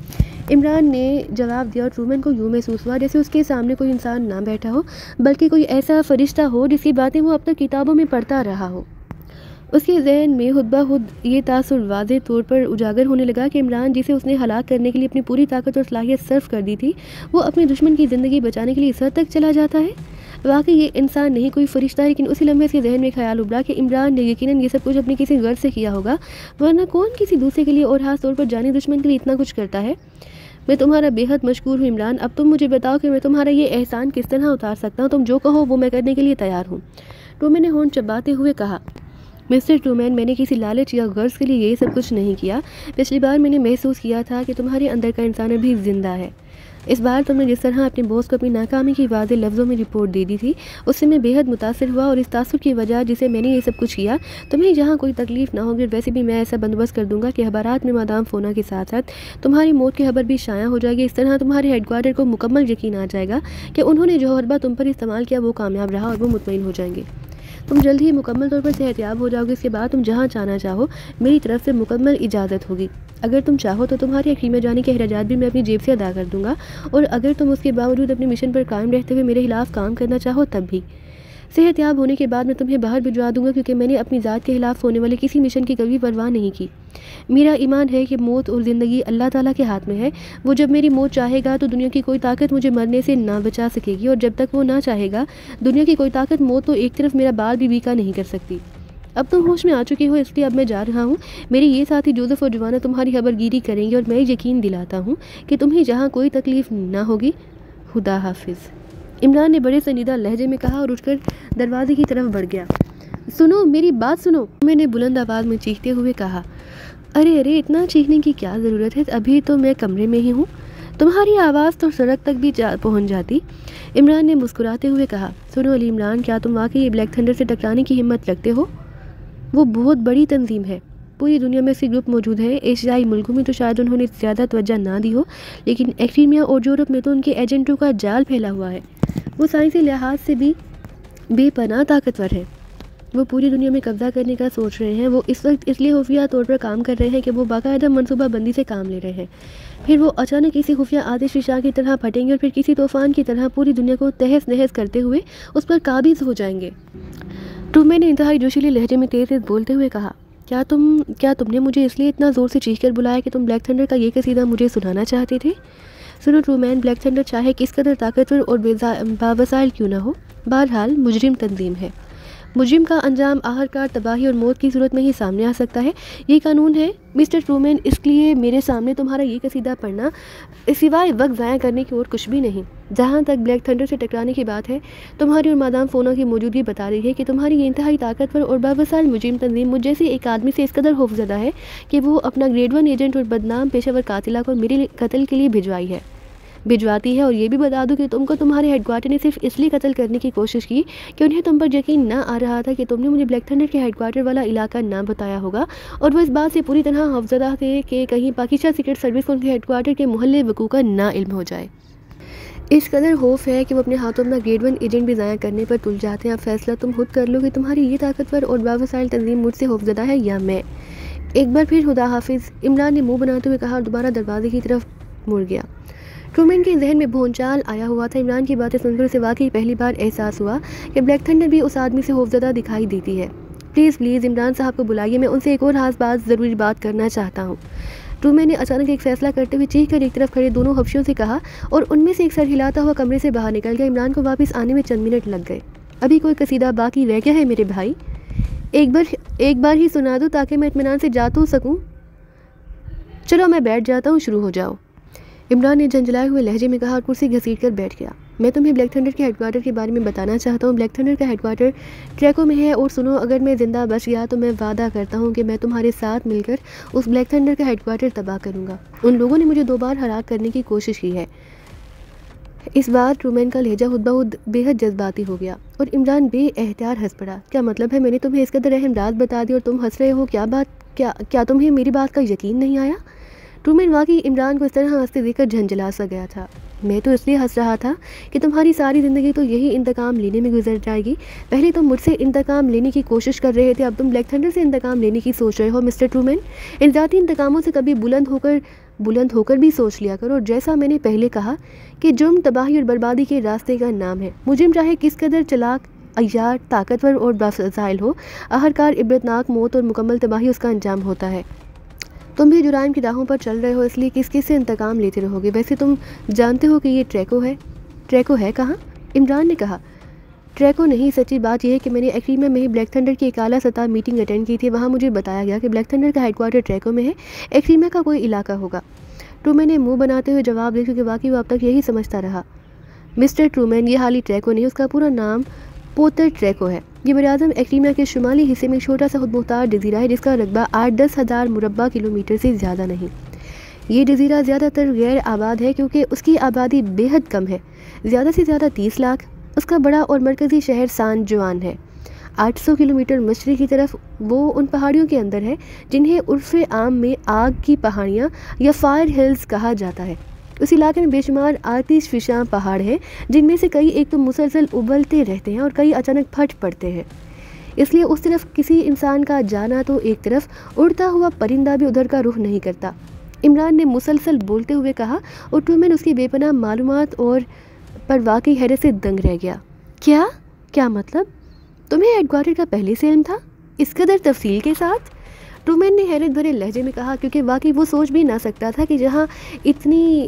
इमरान ने जवाब दिया और ट्रूमैन को यूँ महसूस हुआ जैसे उसके सामने कोई इंसान ना बैठा हो, बल्कि कोई ऐसा फरिश्ता हो जिसकी बातें वो अब तक किताबों में पढ़ता रहा हो। उसके जहन में खुद ब खुद ये तासुर वाज़े तौर पर उजागर होने लगा कि इमरान, जिसे उसने हलाक करने के लिए अपनी पूरी ताकत और सलाहियत सर्फ कर दी थी, वो अपने दुश्मन की ज़िंदगी बचाने के लिए इस हद तक चला जाता है। वाकई ये इंसान नहीं, कोई फरिश्ता है। लेकिन उसी लम्हे उसके जहन में ख्याल उभरा कि इमरान ने यकीनन ये सब कुछ अपनी किसी गर्ज से किया होगा, वरना कौन किसी दूसरे के लिए और खास तौर पर जानी दुश्मन के लिए इतना कुछ करता है। मैं तुम्हारा बेहद मशकूर हूँ इमरान। अब तुम मुझे बताओ कि मैं तुम्हारा ये एहसान किस तरह उतार सकता हूँ। तुम जो कहो वो मैं करने के लिए तैयार हूँ। ट्रूमैन ने होंठ चबाते हुए कहा, मिस्टर ट्रूमैन, मैंने किसी लालच या गर्ज के लिए ये सब कुछ नहीं किया। पिछली बार मैंने महसूस किया था कि तुम्हारे अंदर का इंसान अभी ज़िंदा है। इस बार तुमने जिस तरह अपने बॉस को अपनी नाकामी की वाज़ेह लफ्ज़ों में रिपोर्ट दे दी थी, उससे मैं बेहद मुतासिर हुआ और इस तासुर की वजह जिसे मैंने ये सब कुछ किया, तुम्हें जहाँ कोई तकलीफ़ ना होगी। वैसे भी मैं ऐसा बंदोबस्त कर दूंगा कि खबरात में मादाम फोना के साथ साथ तुम्हारी मौत की खबर भी शाया हो जाएगी। इस तरह तुम्हारे हेडक्वार्टर को मुकम्मल यकीन आ जाएगा कि उन्होंने जो हरबा तुम पर इस्तेमाल किया वो कामयाब रहा और वो मुतमईन हो जाएंगे। तुम जल्द ही मुकम्मल तौर पर सेहतियाब हो जाओगे। इसके बाद तुम जहाँ जाना चाहो मेरी तरफ से मुकम्मल इजाज़त होगी। अगर तुम चाहो तो तुम्हारी अखीर में जाने के अखराजात भी मैं अपनी जेब से अदा कर दूंगा, और अगर तुम उसके बावजूद अपने मिशन पर कायम रहते हुए मेरे खिलाफ काम करना चाहो तब भी। सेहतियाब होने के बाद मैं तुम्हें बाहर भिजवा दूंगा, क्योंकि मैंने अपनी ज़ात के खिलाफ होने वाले किसी मिशन की कभी परवाह नहीं की। मेरा ईमान है कि मौत और ज़िंदगी अल्लाह ताला के हाथ में है। वो जब मेरी मौत चाहेगा तो दुनिया की कोई ताकत मुझे मरने से ना बचा सकेगी, और जब तक वो ना चाहेगा दुनिया की कोई ताकत मौत तो एक तरफ मेरा बाल भी बीका नहीं कर सकती। अब तुम होश में आ चुकी हो, इसलिए अब मैं जा रहा हूँ। मेरे ये साथी जोसेफ और जवाना तुम्हारी खबरगिरी करेंगे, और मैं यकीन दिलाता हूँ कि तुम्हें जहाँ कोई तकलीफ़ ना होगी। खुदा हाफिज़। इमरान ने बड़े संजीदा लहजे में कहा और उठकर दरवाजे की तरफ बढ़ गया। सुनो, मेरी बात सुनो, मैंने बुलंद आवाज़ में चीखते हुए कहा। अरे अरे, इतना चीखने की क्या ज़रूरत है, अभी तो मैं कमरे में ही हूँ। तुम्हारी आवाज़ तो सड़क तक भी जा पहुँच जाती। इमरान ने मुस्कुराते हुए कहा। सुनो अली इमरान, क्या तुम वाकई ये ब्लैक थंडर से टकराने की हिम्मत रखते हो? वो बहुत बड़ी तंजीम है, पूरी दुनिया में उसके ग्रुप मौजूद हैं। एशियाई मुल्कों में तो शायद उन्होंने ज़्यादा तवज्जो ना दी हो, लेकिन एक्रीमिया और यूरोप में तो उनके एजेंटों का जाल फैला हुआ है। वो साइंसी लिहाज से भी बेपनाह ताकतवर है। वो पूरी दुनिया में कब्जा करने का सोच रहे हैं। वो इस वक्त इसलिए खुफिया तौर पर काम कर रहे हैं कि वो बाकायदा मनसूबा बंदी से काम ले रहे हैं। फिर वो अचानक किसी खुफिया आतिश शाह की तरह फटेंगे और फिर किसी तूफान की तरह पूरी दुनिया को तहस नहस करते हुए उस पर काबिज हो जाएंगे। ट्रूमैन ने इंतहाई जोशीले लहजे में तेज तेज बोलते हुए कहा, क्या तुम क्या तुमने मुझे इसलिए इतना ज़ोर से चीख कर बुलाया कि तुम ब्लैक थंडर का ये कसीदा मुझे सुनाना चाहते थे? सुनो ट्रूमैन, ब्लैक थंडर चाहे किस कदर ताकतवर और बावसाइल क्यों ना हो, बहरहाल मुजरिम तंजीम है। मुजरिम का अंजाम आखिरकार तबाही और मौत की सूरत में ही सामने आ सकता है। ये कानून है मिस्टर ट्रूमैन, इसलिए मेरे सामने तुम्हारा ये कसीदा पढ़ना सिवाय वक्त ज़ाया करने की और कुछ भी नहीं। जहाँ तक ब्लैक थंडर से टकराने की बात है, तुम्हारी और मादाम फोना की मौजूदगी बता रही है कि तुम्हारी ये इंतहाई ताकतवर और बावसाइल मुजरिम तंजीम मुझ जैसे एक आदमी से इस कदर खौफजदा है कि वो अपना ग्रेड वन एजेंट और बदनाम पेशावर कातिला को मेरे कत्ल के लिए भिजवाई है। भिजवाती है और ये भी बता दूं कि तुमको तुम्हारे हेडक्वार्टर ने सिर्फ इसलिए कत्ल करने की कोशिश की कि उन्हें तुम पर यकीन ना आ रहा था कि तुमने मुझे ब्लैक थंडर के हेडक्वार्टर वाला इलाका ना बताया होगा, और वो इस बात से पूरी तरह खौफजदा थे कि कहीं पाकिस्तान सीक्रेट सर्विस को उनके हेडक्वार्टर के मोहल्ले वकू का ना इल्म हो जाए। इस कदर खौफ है कि वो अपने हाथों अपना ग्रेड वन एजेंट भी ज़ाया करने पर तुल जाते हैं। अब फैसला तुम खुद कर लो कि तुम्हारी ये ताकतवर और बावसाइल तंजीम मुझसे खौफजदा है या मैं। एक बार फिर खुदा हाफिज़, इमरान ने मुंह बनाते हुए कहा और दोबारा दरवाजे की तरफ मुड़ गया। ट्रूमैन के जहन में भूचाल आया हुआ था। इमरान की बातें सुनकर उसे वाकई पहली बार एहसास हुआ कि ब्लैक थंडर भी उस आदमी से खौफजदा दिखाई देती है। प्लीज़ प्लीज़ इमरान साहब को बुलाइए, मैं उनसे एक और खास बात ज़रूरी बात करना चाहता हूँ। ट्रूमैन ने अचानक एक फैसला करते हुए चीख कर एक तरफ खड़े दोनों हफ्शियों से कहा और उनमें से एक सर हिलाता हुआ कमरे से बाहर निकल गया। इमरान को वापस आने में चंद मिनट लग गए। अभी कोई कसीदा बाकी रह गया है मेरे भाई? एक बार एक बार ही सुना दो ताकि मैं इत्मीनान से जा तो सकूँ। चलो मैं बैठ जाता हूँ, शुरू हो जाओ। इमरान ने झंझलाए हुए लहजे में कहा और कुर्सी घसीट कर बैठ गया। मैं तुम्हें ब्लैक थंडर के हेडक्वार्टर के बारे में बताना चाहता हूँ। ब्लैक थंडर का हेडक्वार्टर ट्रैको में है और सुनो, अगर मैं ज़िंदा बच गया तो मैं वादा करता हूँ कि मैं तुम्हारे साथ मिलकर उस ब्लैक थंडर का हेडक्वार्टर तबाह करूँगा। उन लोगों ने मुझे दो बार हलाक करने की कोशिश की है। इस बार ट्रूमैन का लहजा खुद ब खुद बेहद जज्बाती हो गया और इमरान बेएहतियात हंस पड़ा। क्या मतलब है, मैंने तुम्हें इस कदर अहम राज बता दी और तुम हंस रहे हो? क्या बात क्या क्या तुम्हें मेरी बात का यकीन नहीं आया? ट्रूमैन वाकई इमरान को इस तरह हंसते देखकर झंझला सा गया था। मैं तो इसलिए हंस रहा था कि तुम्हारी सारी ज़िंदगी तो यही इंतकाम लेने में गुजर जाएगी। पहले तुम मुझसे इंतकाम लेने की कोशिश कर रहे थे, अब तुम ब्लैक थंडर से इंतकाम लेने की सोच रहे हो। मिस्टर ट्रूमैन, इन ज़ाती इंतकामों से कभी बुलंद होकर बुलंद होकर भी सोच लिया करो। और जैसा मैंने पहले कहा कि जुर्म तबाही और बर्बादी के रास्ते का नाम है। मुजरिम चाहे किस कदर चलाक, अय्यार, ताकतवर और बाफ़ज़ाइल हो, आखिरकार इबरतनाक मौत और मुकम्मल तबाही उसका अंजाम होता है। तुम भी जुराइम की राहों पर चल रहे हो, इसलिए किस किस से इंतकाम लेते रहोगे? वैसे तुम जानते हो कि ये ट्रैको है। ट्रैको है कहाँ? इमरान ने कहा। ट्रैको नहीं, सच्ची बात यह है कि मैंने एक्रीमा में ही ब्लैक थंडर की एक आला सतह मीटिंग अटेंड की थी। वहाँ मुझे बताया गया कि ब्लैक थंडर का हेडक्वार्टर ट्रैको में है, एक्रीमा का कोई इलाका होगा। ट्रूमैन ने मुँह बनाते हुए जवाब दिया क्योंकि वाकई वो अब तक यही समझता रहा। मिस्टर ट्रूमैन, ये हाली ट्रैको नहीं, उसका पूरा नाम पोतर ट्रैको है। ये बराज़म एक्रीमा के शुमाली हिस्से में एक छोटा सा खुदमुख्तार जजीरा है जिसका रकबा आठ दस हज़ार मुरब्बा किलोमीटर से ज़्यादा नहीं। ये जजीरा ज़्यादातर गैर आबाद है क्योंकि उसकी आबादी बेहद कम है, ज़्यादा से ज़्यादा तीस लाख। उसका बड़ा और मरकज़ी शहर सान जुआन है। आठ सौ किलोमीटर मशरक़ की तरफ वो उन पहाड़ियों के अंदर है जिन्हें उर्फ़ आम में आग की पहाड़ियाँ या फायर हिल्स कहा जाता है। उस इलाके में बेशुमार आतिश फिशां पहाड़ हैं जिनमें से कई एक तो मुसलसल उबलते रहते हैं और कई अचानक फट पड़ते हैं। इसलिए उस तरफ किसी इंसान का जाना तो एक तरफ, उड़ता हुआ परिंदा भी उधर का रुख नहीं करता। इमरान ने मुसलसल बोलते हुए कहा और ट्रूमैन उसकी बेपनाह मालूमात और पर वाकई हैरत से दंग रह गया। क्या क्या मतलब? तुम्हें हेडक्वार्टर का पहले से इल्म था, इस कदर तफसील के साथ? ट्रूमैन ने हैरत भरे लहजे में कहा क्योंकि वाकई वो सोच भी ना सकता था कि जहाँ इतनी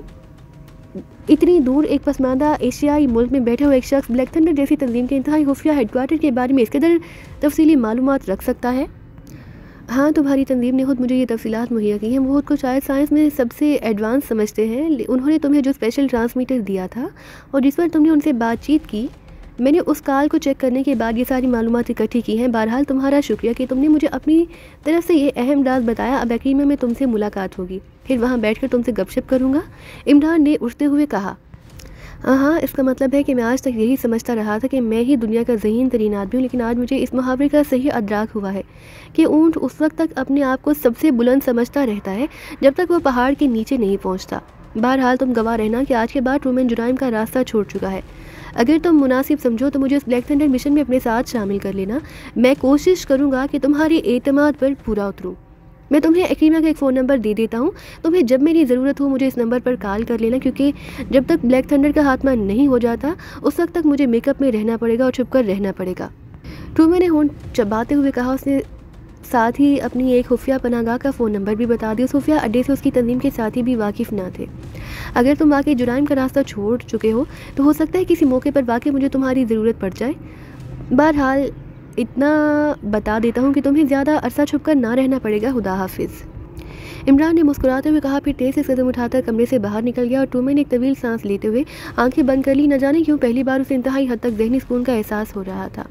इतनी दूर एक पसमानदा एशियाई मुल्क में बैठा हुआ एक शख्स ब्लैक थंडर जैसी तंजीम के इंतहाई खुफिया हेडक्वार्टर के बारे में इस कदर तफसीली मालूमात रख सकता है। हाँ, तुम्हारी तंजीम ने खुद मुझे ये तफसीलात मुहैया की हैं। वो खुद को शायद साइंस में सबसे एडवांस समझते हैं। उन्होंने तुम्हें जो स्पेशल ट्रांसमीटर दिया था और जिस पर तुमने उनसे बातचीत की, मैंने उस कॉल को चेक करने के बाद ये सारी मालूमात इकट्ठी की हैं। बहरहाल तुम्हारा शुक्रिया कि तुमने मुझे अपनी तरफ से ये अहम राज बताया। अब एक्रीमा में तुमसे मुलाकात होगी, फिर वहाँ बैठकर तुमसे गपशप करूँगा। इमरान ने उठते हुए कहा। हाँ हाँ, इसका मतलब है कि मैं आज तक यही समझता रहा था कि मैं ही दुनिया का ज़हीन तरीन आदमी हूँ, लेकिन आज मुझे इस मुहावरे का सही अदराक हुआ है कि ऊँट उस वक्त तक अपने आप को सबसे बुलंद समझता रहता है जब तक वह पहाड़ के नीचे नहीं पहुँचता। बहरहाल तुम गवाह रहना कि आज के बाद ट्रूमैन जुराइम का रास्ता छोड़ चुका है। अगर तुम मुनासिब समझो तो मुझे उस ब्लैक थंडर मिशन में अपने साथ शामिल कर लेना। मैं कोशिश करूँगा कि तुम्हारी एतमाद पर पूरा उतरूँ। मैं तुम्हें एक्रीमा का एक फ़ोन नंबर दे देता हूँ। तुम्हें जब मेरी ज़रूरत हो मुझे इस नंबर पर कॉल कर लेना, क्योंकि जब तक ब्लैक थंडर का खात्मा नहीं हो जाता उस वक्त तक मुझे मेकअप में रहना पड़ेगा और छुप कर रहना पड़ेगा। ट्रूमैन ने होंठ चबाते हुए कहा। उसने साथ ही अपनी एक खुफिया पनागाह का फ़ोन नंबर भी बता दिया। उस खुफिया अड्डे से उसकी तंजीम के साथी भी वाकिफ़ ना थे। अगर तुम वाकई जुराइम का रास्ता छोड़ चुके हो तो हो सकता है किसी मौके पर वाकई मुझे तुम्हारी ज़रूरत पड़ जाए। बहरहाल इतना बता देता हूँ कि तुम्हें ज़्यादा अरसा छुप कर ना रहना पड़ेगा। खुदा हाफिज़। इमरान ने मुस्कुराते हुए कहा, फिर तेज़ से कदम उठाकर कमरे से बाहर निकल गया और ट्रूमैन ने एक तवील सांस लेते हुए आंखें बंद कर ली। न जाने क्यों पहली बार उसे इंतहाई हद तक ज़हनी सुकून का एहसास हो रहा था।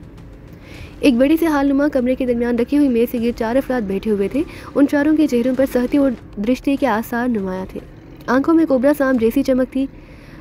एक बड़े से हालनुमा कमरे के दरमियान रखी हुई मेज़ से गिर चार अफराद बैठे हुए थे। उन चारों के चेहरों पर सहती और दृष्टि के आसार नुमाया थे। आंखों में कोबरा सांप जैसी चमक थी।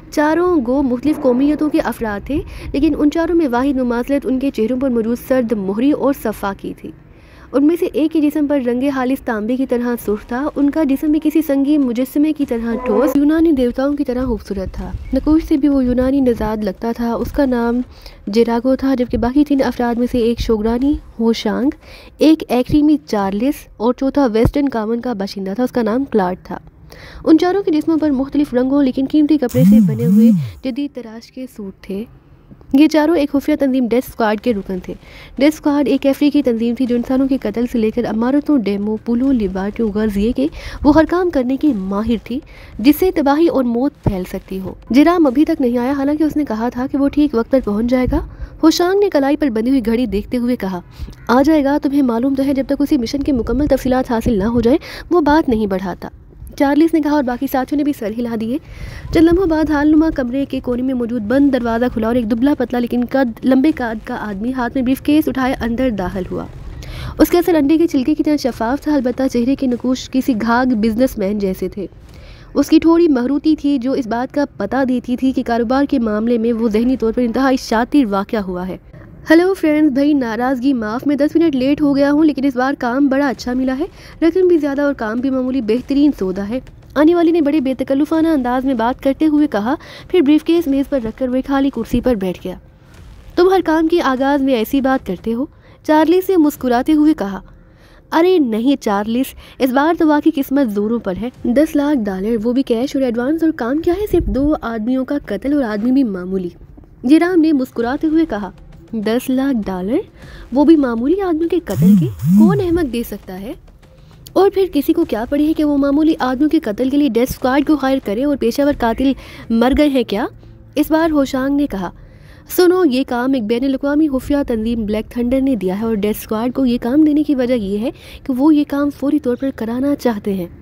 चारों गो मुख्तलिफ कौमियतों के अफराद थे, लेकिन उन चारों में वाहिद मुमासलत उनके चेहरों पर मौजूद सर्द मोहरी और सफ़ा की थी। उनमें से एक के जिस्म पर रंगे हालिस तांबे की तरह सुर्ख था। उनका जिस्म भी किसी संगीन मुजस्समे की तरह ठोस यूनानी देवताओं की तरह खूबसूरत था। नकोश से भी वो यूनानी नजाद लगता था। उसका नाम जेरागो था, जबकि बाकी तीन अफराद में से एक शोगरानी होशांग, एक एक्रीमी चार्लिस और चौथा वेस्टर्न कामन का बाशिंदा था। उसका नाम क्लार्ड था। उन चारों के जिस्मों पर मुख्तलिफ रंगों लेकिन कीमती कपड़े से बने हुए जदीद तराश के सूट थे। ये चारों एक खुफिया तंजीम डेथ स्क्वाड के रुकन थे। डेथ स्क्वाड एक अफ्रीकी तंजीम थी जो इंसानों के कत्ल से लेकर अमारतों, डेमो, पुलों, लिबार्टियों, गर्जिए के वो हर काम करने की माहिर थी जिससे तबाही और मौत फैल सकती हो। जिराम अभी तक नहीं आया, हालांकि उसने कहा था कि वो ठीक वक्त पर पहुंच जाएगा। होशांग ने कलाई पर बंधी हुई घड़ी देखते हुए कहा, आ जाएगा। तुम्हें मालूम तो है जब तक उसी मिशन की मुकम्मल तफसीलात हासिल ना हो जाए वो बात नहीं बढ़ाता। चार्लिस ने कहा और बाकी साथियों ने भी सर हिला दिए। चंद लम्हों बाद हालनुमा कमरे के कोने में मौजूद बंद दरवाज़ा खुला और एक दुबला पतला लेकिन कद लंबे कद का आदमी हाथ में ब्रीफकेस उठाए अंदर दाखिल हुआ। उसका असर अंडे के छिलके की तरह शफाफ था, अलबत्ता चेहरे के नकूश किसी घाघ बिजनेसमैन जैसे थे। उसकी थोड़ी महरूती थी जो इस बात का पता देती थी कि कारोबार के मामले में वो जहनी तौर पर इंतहाई शातिर वाक़या हुआ है। हेलो फ्रेंड्स, भाई नाराज़गी माफ़, मैं दस मिनट लेट हो गया हूँ, लेकिन इस बार काम बड़ा अच्छा मिला है। रकम भी ज़्यादा और काम भी मामूली, बेहतरीन सौदा है। आने वाली ने बड़े बेतकल्लुफ़ाना अंदाज में बात करते हुए कहा, फिर ब्रीफकेस मेज़ पर रखकर वह खाली कुर्सी पर बैठ गया। तुम हर काम के आगाज़ में ऐसी बात करते हो? चार्लिस ने मुस्कुराते हुए कहा। अरे नहीं चार्लिस, इस बार तो वाकई किस्मत जोरों पर है। दस लाख डॉलर, वो भी कैश और एडवांस, और काम क्या है, सिर्फ दो आदमियों का कत्ल और आदमी भी मामूली। जिराम ने मुस्कुराते हुए कहा, दस लाख डॉलर, वो भी मामूली आदमियों के कत्ल के? कौन अहमक दे सकता है? और फिर किसी को क्या पड़ी है कि वो मामूली आदमियों के कत्ल के लिए डेथ स्क्वाड को हायर करे और पेशावर कातिल मर गए हैं क्या? इस बार होशांग ने कहा, सुनो, ये काम एक बैन अवी खुफिया तंजीम ब्लैक थंडर ने दिया है और डेथ स्क्वाड को ये काम देने की वजह यह है कि वो ये काम फौरी तौर पर कराना चाहते हैं,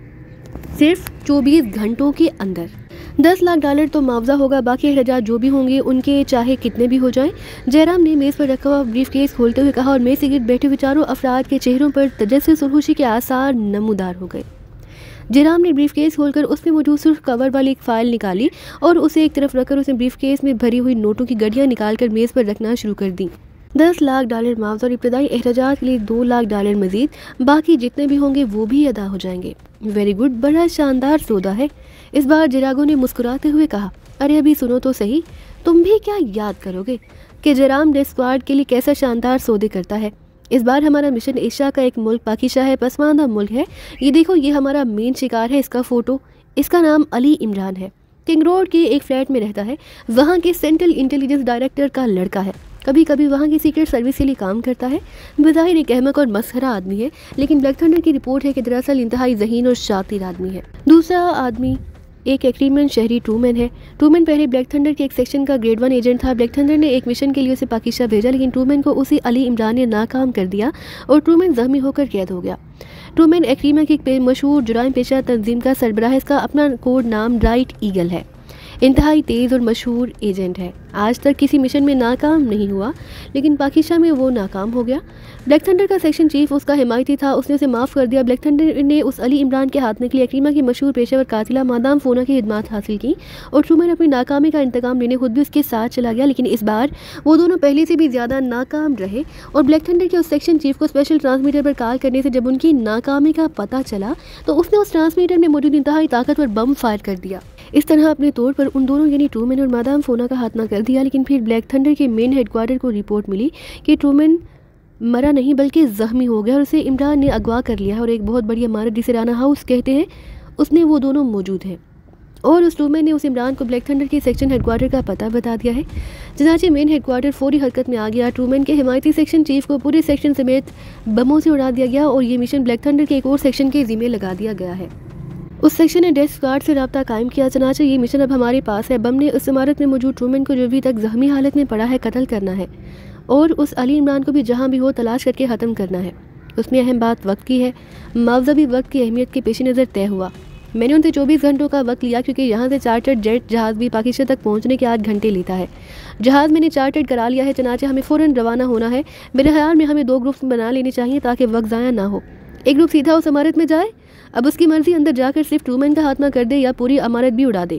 सिर्फ चौबीस घंटों के अंदर। दस लाख डॉलर तो मुआवजा होगा, बाकी अखराजात जो भी होंगे उनके चाहे कितने भी हो जाएं। जयराम ने मेज़ पर रखा हुआ ब्रीफकेस खोलते हुए कहा और मेज़ के गिर्द बैठे हुए चारों अफराद के चेहरों पर तजस्सुस सुरखुशी के आसार नमूदार हो गए। जयराम ने ब्रीफकेस खोलकर उसमें मौजूद सुर्ख कवर वाली एक फ़ाइल निकाली और उसे एक तरफ रखकर उसने ब्रीफकेस में भरी हुई नोटों की गड्डियाँ निकालकर मेज़ पर रखना शुरू कर दी। दस लाख डॉलर मुआवजा और इब्तदाई अखराजात के लिए दो लाख डॉलर मजीद, बाकी जितने भी होंगे वो भी अदा हो जाएंगे। वेरी गुड, बड़ा शानदार सौदा है। इस बार जिरागो ने मुस्कुराते हुए कहा, अरे अभी सुनो तो सही, तुम भी क्या याद करोगे कि जयराम डेथ स्क्वाड के लिए कैसा शानदार सौदे करता है। इस बार हमारा मिशन एशिया का एक मुल्क पाकिस्तान है, पसमानदा मुल्क है। ये देखो, ये हमारा मेन शिकार है, इसका फ़ोटो। इसका नाम अली इमरान है, किंग रोड के एक फ्लैट में रहता है। वहाँ के सेंट्रल इंटेलिजेंस डायरेक्टर का लड़का है। कभी कभी वहाँ की सीक्रेट सर्विस के लिए काम करता है। बज़ाहिर एक अहमक और मसखरा आदमी है, लेकिन ब्लैक थंडर की रिपोर्ट है कि दरअसल इंतहाई ज़हीन और शातिर आदमी है। दूसरा आदमी एक एक्रीमन शहरी ट्रूमैन है। ट्रूमैन पहले ब्लैक थंडर के एक सेक्शन का ग्रेड वन एजेंट था। ब्लैक थंडर ने एक मिशन के लिए उसे पाकिस्तान भेजा, लेकिन ट्रूमैन को उसी अली इमरान ने नाकाम कर दिया और ट्रूमैन जख्मी होकर कैद हो गया। ट्रूमैन एक्रीमा की एक मशहूर जुराइम पेशा तंजीम का सरबराह है। इसका अपना कोड नाम राइट ईगल है। इंतहाई तेज़ और मशहूर एजेंट है। आज तक किसी मिशन में नाकाम नहीं हुआ, लेकिन पाकिस्तान में वो नाकाम हो गया। ब्लैक थंडर का सेक्शन चीफ उसका हिमायती था, उसने उसे माफ़ कर दिया। ब्लैक थंडर ने उस अली इमरान के हाथ में के लिए एक्रीमा की मशहूर पेशेवर कातिला मादाम फोना की खिदमत हासिल की और ट्रूमैन अपनी नाकामी का इंतकाम लेने खुद भी उसके साथ चला गया। लेकिन इस बार वो दोनों पहले से भी ज़्यादा नाकाम रहे और ब्लैक थंडर के उस सेक्शन चीफ को स्पेशल ट्रांसमीटर पर कॉल करने से जब उनकी नाकामी का पता चला तो उसने उस ट्रांसमीटर में मौजूद इंतहाई ताकतवर बम फायर कर दिया। इस तरह अपने तौर पर उन दोनों यानी ट्रूमैन और मादाम फोना का खात्मा कर दिया। लेकिन फिर ब्लैक थंडर के मेन हेडक्वार्टर को रिपोर्ट मिली कि ट्रूमैन मरा नहीं बल्कि ज़ख्मी हो गया और उसे इमरान ने अगवा कर लिया है और एक बहुत बड़ी इमारत जिसे राना हाउस कहते हैं उसमें वो दोनों मौजूद हैं। और उस ट्रूमैन ने उस इमरान को ब्लैक थंडर के सेक्शन हेडक्वार्टर का पता बता दिया है। चनाचे मेन हेडक्वार्टर फौरी हरकत में आ गया। ट्रूमैन के हिमायती सेक्शन चीफ को पूरे सेक्शन समेत बमों से उड़ा दिया गया और ये मिशन ब्लैक थंडर के एक और सेक्शन के ज़िम्मे लगा दिया गया है। उस सेक्शन ने डेथ स्क्वाड से रब्ता कायम किया। चनाचे ये मिशन अब हमारे पास है। बम ने उस इमारत में मौजूद ट्रूमैन को जो अभी तक जख्मी हालत में पड़ा है कत्ल करना है और उस अली इमरान को भी जहाँ भी हो तलाश करके ख़त्म करना है। उसमें अहम बात वक्त की है। मुआवजा भी वक्त की अहमियत के पेश नज़र तय हुआ। मैंने उनसे चौबीस घंटों का वक्त लिया क्योंकि यहाँ से चार्टर्ड जेट जहाज़ भी पाकिस्तान तक पहुँचने के आठ घंटे लेता है। जहाज़ मैंने चार्टर्ड करा लिया है, चनाचे हमें फ़ौरन रवाना होना है। मेरे ख्याल में हमें दो ग्रुप्स बना लेने चाहिए ताकि वक्त ज़ाया ना हो। एक ग्रुप सीधा उस इमारत में जाए, अब उसकी मर्ज़ी अंदर जाकर सिर्फ ट्रूमैन का खात्मा कर दे या पूरी इमारत भी उड़ा दे।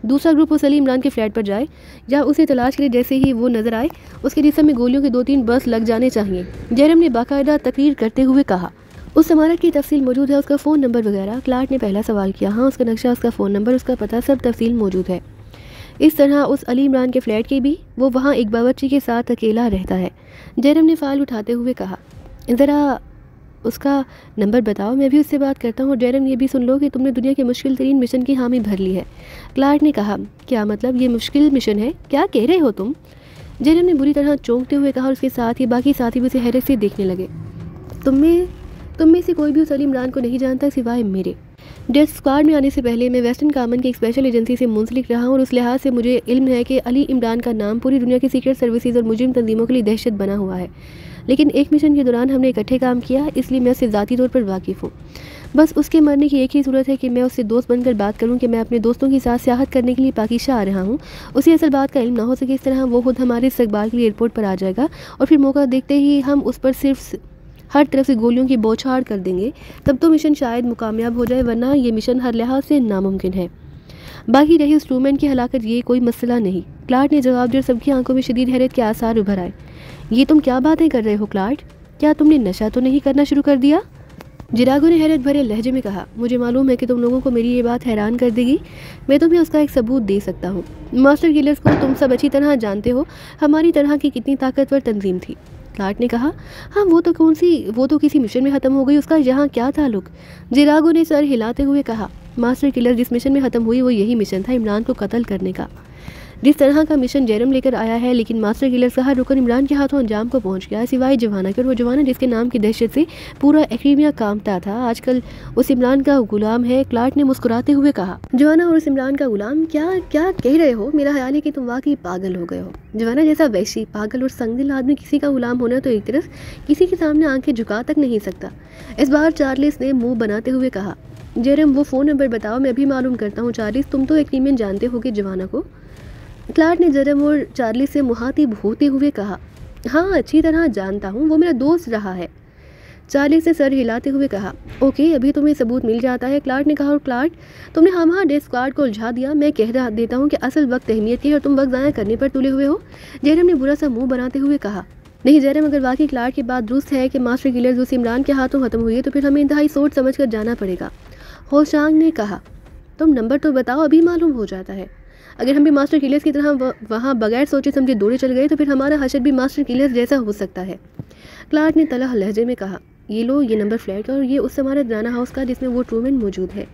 दूसरा ग्रुप उस अली इमरान के फ्लैट पर जाए या उसे तलाश करे। जैसे ही वो नजर आए उसके जिस्म में गोलियों के दो तीन बस लग जाने चाहिए। जयराम ने बाकायदा तकरीर करते हुए कहा। उस इमारत की तफसील मौजूद है, उसका फ़ोन नंबर वगैरह? क्लार्क ने पहला सवाल किया। हाँ, उसका नक्शा, उसका फ़ोन नंबर, उसका पता, सब तफसील मौजूद है। इस तरह उस अली इमरान के फ्लैट की भी, वो वहाँ एक बावर्ची के साथ अकेला रहता है। जयराम ने फ़ाइल उठाते हुए कहा, ज़रा उसका नंबर बताओ, मैं भी उससे बात करता हूँ। जयराम, ये भी सुन लो कि तुमने दुनिया के मुश्किल तरीन मिशन की हामी भर ली है। क्लार्क ने कहा, क्या मतलब? ये मुश्किल मिशन है? क्या कह रहे हो तुम? जयराम ने बुरी तरह चौंकते हुए कहा और उसके साथ ही बाकी साथी भी उसे हैरत से देखने लगे। तुम में तुम में से कोई भी उस अली इमरान को नहीं जानता सिवाय मेरे। डेथ स्क्वाड में आने से पहले मैं वेस्टर्न कमांड की एक स्पेशल एजेंसी से मुंसलिक रहा हूँ और उस लिहाज से मुझे इल्म है कि अली इमरान का नाम पूरी दुनिया की सीक्रेट सर्विसेज और मुजरिम तंजीमों के लिए दहशत बना हुआ है। लेकिन एक मिशन के दौरान हमने इकट्ठे काम किया, इसलिए मैं उससे ज़ाती तौर पर वाकिफ़ हूँ। बस उसके मरने की एक ही सूरत है कि मैं उससे दोस्त बनकर बात करूँ कि मैं अपने दोस्तों के साथ सियाहत करने के लिए पाकिस्तान आ रहा हूँ। उसे असल बात का इल्म ना हो सके, इस तरह वो खुद हमारे इस्तकबाल के लिए एयरपोर्ट पर आ जाएगा और फिर मौका देखते ही हम उस पर सिर्फ हर तरफ से गोलियों की बौछार कर देंगे। तब तो मिशन शायद मुकामयाब हो जाए, वरना ये मिशन हर लिहाज से नामुमकिन है। बाकी रही उस ट्रूमैन की हलाकत, ये कोई मसला नहीं। क्लार्क ने जवाब दिया। सबकी आंखों में शदीद हैरत के आसार उभर आए। ये तुम क्या बातें कर रहे हो क्लार्क? क्या तुमने नशा तो नहीं करना शुरू कर दिया? जिरागो ने हैरत भरे लहजे में कहा, मुझे मालूम है कि तुम लोगों को मेरी ये बात हैरान कर देगी। मैं तुम्हें उसका एक सबूत दे सकता हूँ। मास्टर किलर्स को तुम सब अच्छी तरह जानते हो, हमारी तरह की कितनी ताकतवर तंजीम थी। क्लार्क ने कहा, हाँ वो तो कौन सी वो तो किसी मिशन में ख़त्म हो गई, उसका यहाँ क्या ताल्लुक? जिरागो ने सर हिलाते हुए कहा, मास्टर किलर जिस मिशन में ख़त्म हुई वो यही मिशन था, इमरान को कत्ल करने का। जिस तरह का मिशन जयराम लेकर आया है, लेकिन मास्टर किलर का हर रुकन इमरान के हाथों अंजाम को पहुंच गया, सिवाय जवाना के। और वो जवाना जिसके नाम की दहशत से पूरा एक्रीमिया कांपता था, आजकल उस इमरान का गुलाम है। क्लार्क ने मुस्कुराते हुए कहा, जवाना और उस इमरान का गुलाम? क्या क्या कह रहे हो? मेरा ख्याल है कि तुम वाकई पागल हो गए हो। जवाना जैसा वैसी पागल और संगदिल आदमी किसी का गुलाम होना तो एक तरफ, किसी के सामने आंखें झुका तक नहीं सकता। इस बार चार्लिस ने मुँह बनाते हुए कहा, जयराम वो फ़ोन नंबर बताओ, मैं भी मालूम करता हूँ। चार्लिस, तुम तो एक्रीमियन जानते होगे जवाना को। क्लार्क ने जयराम और चार्ली से मुहातिब होते हुए कहा, हाँ अच्छी तरह जानता हूँ, वो मेरा दोस्त रहा है। चार्ली से सर हिलाते हुए कहा, ओके अभी तुम्हें सबूत मिल जाता है। क्लार्क ने कहा, और क्लार्क तुमने हम हाँ डेथ स्क्वाड को उलझा दिया। मैं कह रहा देता हूँ कि असल वक्त अहमियत की है और तुम वक्त ज़ाया करने पर तुले हुए हो। जयराम ने बुरा सा मुँह बनाते हुए कहा, नहीं जयराम, अगर वाकई क्लार्क की बात दुरुस्त है कि मास्टर किलर उस इमरान के हाथों ख़त्म हुई है, तो फिर हमें इंतहाई सोच समझ कर जाना पड़ेगा। होशांग ने कहा, तुम नंबर तो बताओ, अभी मालूम हो जाता है। अगर हम भी मास्टर किलर्स की तरह वहाँ बगैर सोचे समझे दौड़े चल गए तो फिर हमारा हशर भी मास्टर किलर्स जैसा हो सकता है। क्लार्क ने तलह लहजे में कहा, ये लो ये नंबर फ्लैट का और ये उस इमारत राना हाउस का जिसमें वो ट्रूमैन मौजूद है।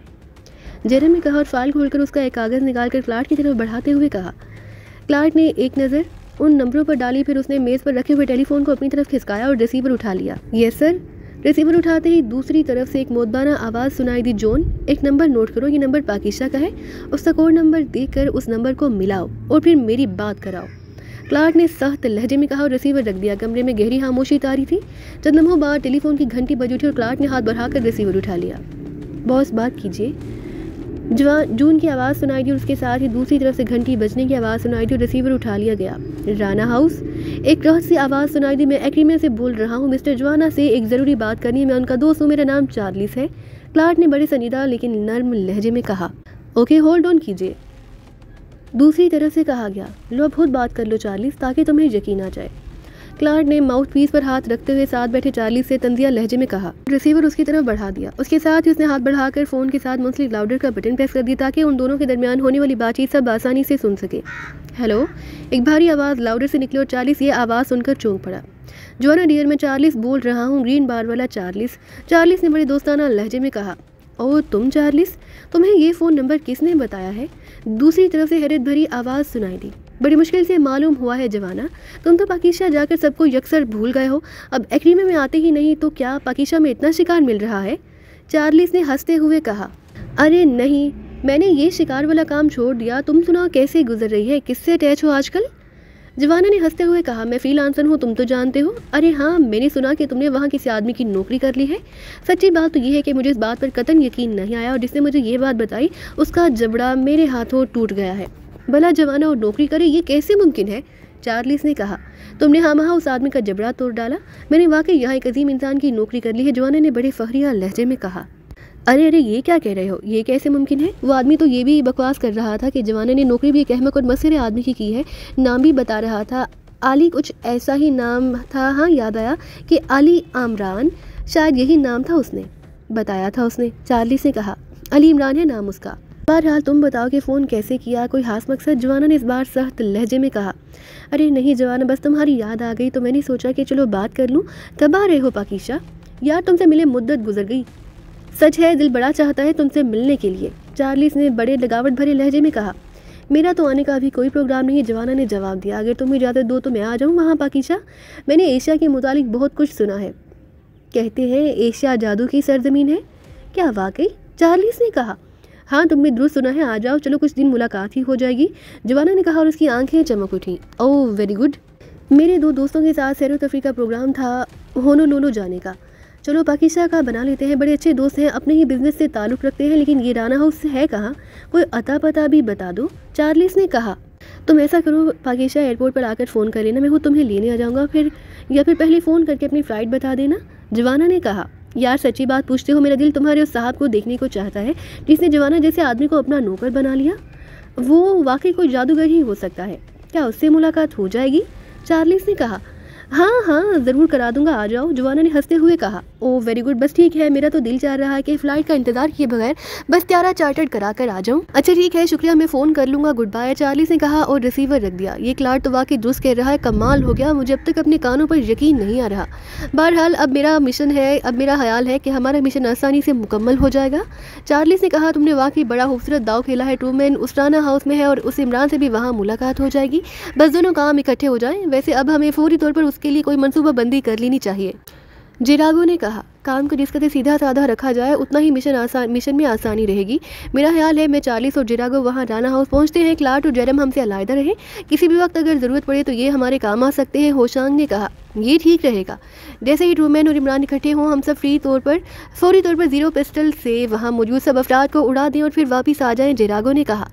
जयराम ने कहा और फाइल खोलकर उसका एक कागज़ निकालकर क्लार्क की तरफ बढ़ाते हुए कहा। क्लार्क ने एक नज़र उन नंबरों पर डाली, फिर उसने मेज़ पर रखे हुए टेलीफोन को अपनी तरफ खिसकाया और रिसीवर उठा लिया। Yes sir. रिसीवर उठाते ही दूसरी तरफ से एक मोदबाना आवाज़ सुनाई दी, जोन एक नंबर नोट करो, ये नंबर पाकिस्तान का है, उसका कोड नंबर देकर उस नंबर को मिलाओ और फिर मेरी बात कराओ। क्लार्क ने सख्त लहजे में कहा और रिसीवर रख दिया। कमरे में गहरी खामोशी तारी थी। चंद लम्हों बाद टेलीफोन की घंटी बज उठी और क्लार्क ने हाथ बढ़ाकर रिसीवर उठा लिया। बॉस बात कीजिए। जवान जून की आवाज़ सुनाई दी और उसके साथ ही दूसरी तरफ से घंटी बजने की आवाज़ सुनाई दी और रिसीवर उठा लिया गया। राना हाउस, एक रहस्य सी आवाज़ सुनाई दी, मैं एक्रीमिया से बोल रहा हूँ, मिस्टर जवाना से एक ज़रूरी बात करनी है, मैं उनका दोस्त हूँ, मेरा नाम चार्लिस है। क्लार्क ने बड़े संजीदा लेकिन नर्म लहजे में कहा, ओके होल्ड ऑन कीजिए। दूसरी तरफ से कहा गया, लो अब खुद बात कर लो चार्लिस, ताकि तुम्हें यकीन आ जाए। क्लार्क ने माउथ पीस पर हाथ रखते हुए साथ बैठे चार्ली से तंजिया लहजे में कहा। रिसीवर उसकी तरफ बढ़ा दिया। उसके साथ ही उसने हाथ बढ़ाकर फ़ोन के साथ मुंसलिक लाउडर का बटन प्रेस कर दिया ताकि उन दोनों के दरमियान होने वाली बातचीत सब आसानी से सुन सके। हेलो, एक भारी आवाज़ लाउडर से निकली और चार्लिस ये आवाज़ सुनकर चौंक पड़ा। जोना डियर, मैं चार्लिस बोल रहा हूँ, ग्रीन बार वाला चार्लिस। चार्लिस ने बड़े दोस्ताना लहजे में कहा। ओह तुम चार्लिस, तुम्हें ये फ़ोन नंबर किसने बताया है? दूसरी तरफ से हैरत भरी आवाज़ सुनाई दी। बड़ी मुश्किल से मालूम हुआ है जवाना, तुम तो पाकिस्तान जाकर सबको यकसर भूल गए हो, अब एक्रीमिया में आते ही नहीं तो क्या पाकिस्तान में इतना शिकार मिल रहा है? चार्लिस ने हंसते हुए कहा, अरे नहीं, मैंने ये शिकार वाला काम छोड़ दिया। तुम सुनाओ कैसे गुजर रही है, किससे अटैच हो आजकल? जवाना ने हंसते हुए कहा, मैं फ्रीलांसर हूँ, तुम तो जानते हो। अरे हाँ, मैंने सुना कि तुमने वहाँ किसी आदमी की नौकरी कर ली है। सच्ची बात तो ये है कि मुझे इस बात पर कतई यकीन नहीं आया और जिसने मुझे ये बात बताई उसका जबड़ा मेरे हाथों टूट गया है। भला जवाना और नौकरी करे, ये कैसे मुमकिन है? चार्लिस ने कहा, तुमने हाँ हाँ उस आदमी का जबड़ा तोड़ डाला। मैंने वाकई यहाँ एक अजीम इंसान की नौकरी कर ली है, जवाना ने बड़े फखरिया लहजे में कहा। अरे अरे ये क्या कह रहे हो, ये कैसे मुमकिन है? वो आदमी तो ये भी बकवास कर रहा था कि जवाना ने नौकरी भी एक अहमक और मस्कर आदमी की की है। नाम भी बता रहा था, आली कुछ ऐसा ही नाम था। हाँ याद आया कि अली आमरान, शायद यही नाम था, उसने बताया था उसने। चार्लिस ने कहा, अली इमरान है नाम उसका। बहरहाल तुम बताओ कि फ़ोन कैसे किया, कोई खास मकसद? जवाना ने इस बार सख्त लहजे में कहा। अरे नहीं जवाना, बस तुम्हारी याद आ गई तो मैंने सोचा कि चलो बात कर लूँ। कब आ रहे हो पाकिशा? यार तुमसे मिले मुद्दत गुजर गई। सच है दिल बड़ा चाहता है तुमसे मिलने के लिए, चार्लिस ने बड़े लगावट भरे लहजे में कहा। मेरा तो आने का अभी कोई प्रोग्राम नहीं, जवाना ने जवाब दिया। अगर तुम इजाज़त दो तो मैं आ जाऊँ वहाँ पाकिशा। मैंने एशिया के मुतालिक बहुत कुछ सुना है, कहते हैं एशिया जादू की सरजमीन है। क्या वाकई? चार्लिस ने कहा। हाँ तुमने दुरुस्त सुना है, आ जाओ, चलो कुछ दिन मुलाकात ही हो जाएगी, जवाना ने कहा और उसकी आंखें चमक उठीं। Oh very good. मेरे दो दोस्तों के साथ सैर व तफरीह का प्रोग्राम था होनोलुलु जाने का। चलो पाकिशा का बना लेते हैं, बड़े अच्छे दोस्त हैं, अपने ही बिजनेस से ताल्लुक़ रखते हैं, लेकिन ये राना हाउस है कहाँ? कोई अता पता भी बता दो, चार्लिस ने कहा। तुम ऐसा करो पाकिशा, एयरपोर्ट पर आकर फ़ोन कर लेना, मैं खुद तुम्हें लेने आ जाऊँगा, फिर या फिर पहले फ़ोन करके अपनी फ़्लाइट बता देना, जवाना ने कहा। यार सच्ची बात पूछते हो, मेरा दिल तुम्हारे उस साहब को देखने को चाहता है जिसने जवाना जैसे आदमी को अपना नौकर बना लिया। वो वाकई कोई जादूगर ही हो सकता है, क्या उससे मुलाकात हो जाएगी? चार्लिस ने कहा। हाँ हाँ ज़रूर करा दूंगा, आ जाओ, जवाना ने हंसते हुए कहा। ओह वेरी गुड, बस ठीक है, मेरा तो दिल चाह रहा है कि फ़्लाइट का इंतज़ार किए बगैर बस त्यारा चार्टर्ड करा कर आ जाऊँ। अच्छा ठीक है शुक्रिया, मैं फ़ोन कर लूँगा, गुड बाय, चार्लिस ने कहा और रिसीवर रख दिया। ये क्लार्क तो वाकई दुरुस्त कह रहा है, कमाल हो गया, मुझे अब तक अपने कानों पर यकीन नहीं आ रहा। बहरहाल अब मेरा मिशन है, अब मेरा ख्याल है कि हमारा मिशन आसानी से मुकम्मल हो जाएगा, चार्लिस ने कहा। तुमने वाकई बड़ा खूबसूरत दाव खेला है, ट्रूमैन उस राना हाउस में है और उस इमरान से भी वहाँ मुलाकात हो जाएगी, बस दोनों काम इकट्ठे हो जाएं। वैसे अब हमें फौरी तौर पर उसके लिए कोई मनसूबा बंदी कर लेनी चाहिए, जिरागो ने कहा। काम को जिस कदर सीधा साधा रखा जाए उतना ही मिशन आसान मिशन में आसानी रहेगी। मेरा ख्याल है मैं चार्लिस और जिरागो वहाँ राना हाउस पहुँचते हैं, क्लार्क और जेरम हमसे अलहदा रहे, किसी भी वक्त अगर ज़रूरत पड़े तो ये हमारे काम आ सकते हैं, होशांग ने कहा। ये ठीक रहेगा, जैसे ही ट्रूमैन और इमरान इकट्ठे हों हम सब फ्री तौर पर फौरी तौर पर ज़ीरो पिस्टल से वहाँ मौजूद सब अफराद को उड़ा दें और फिर वापस आ जाएँ, जिरागो ने कहा।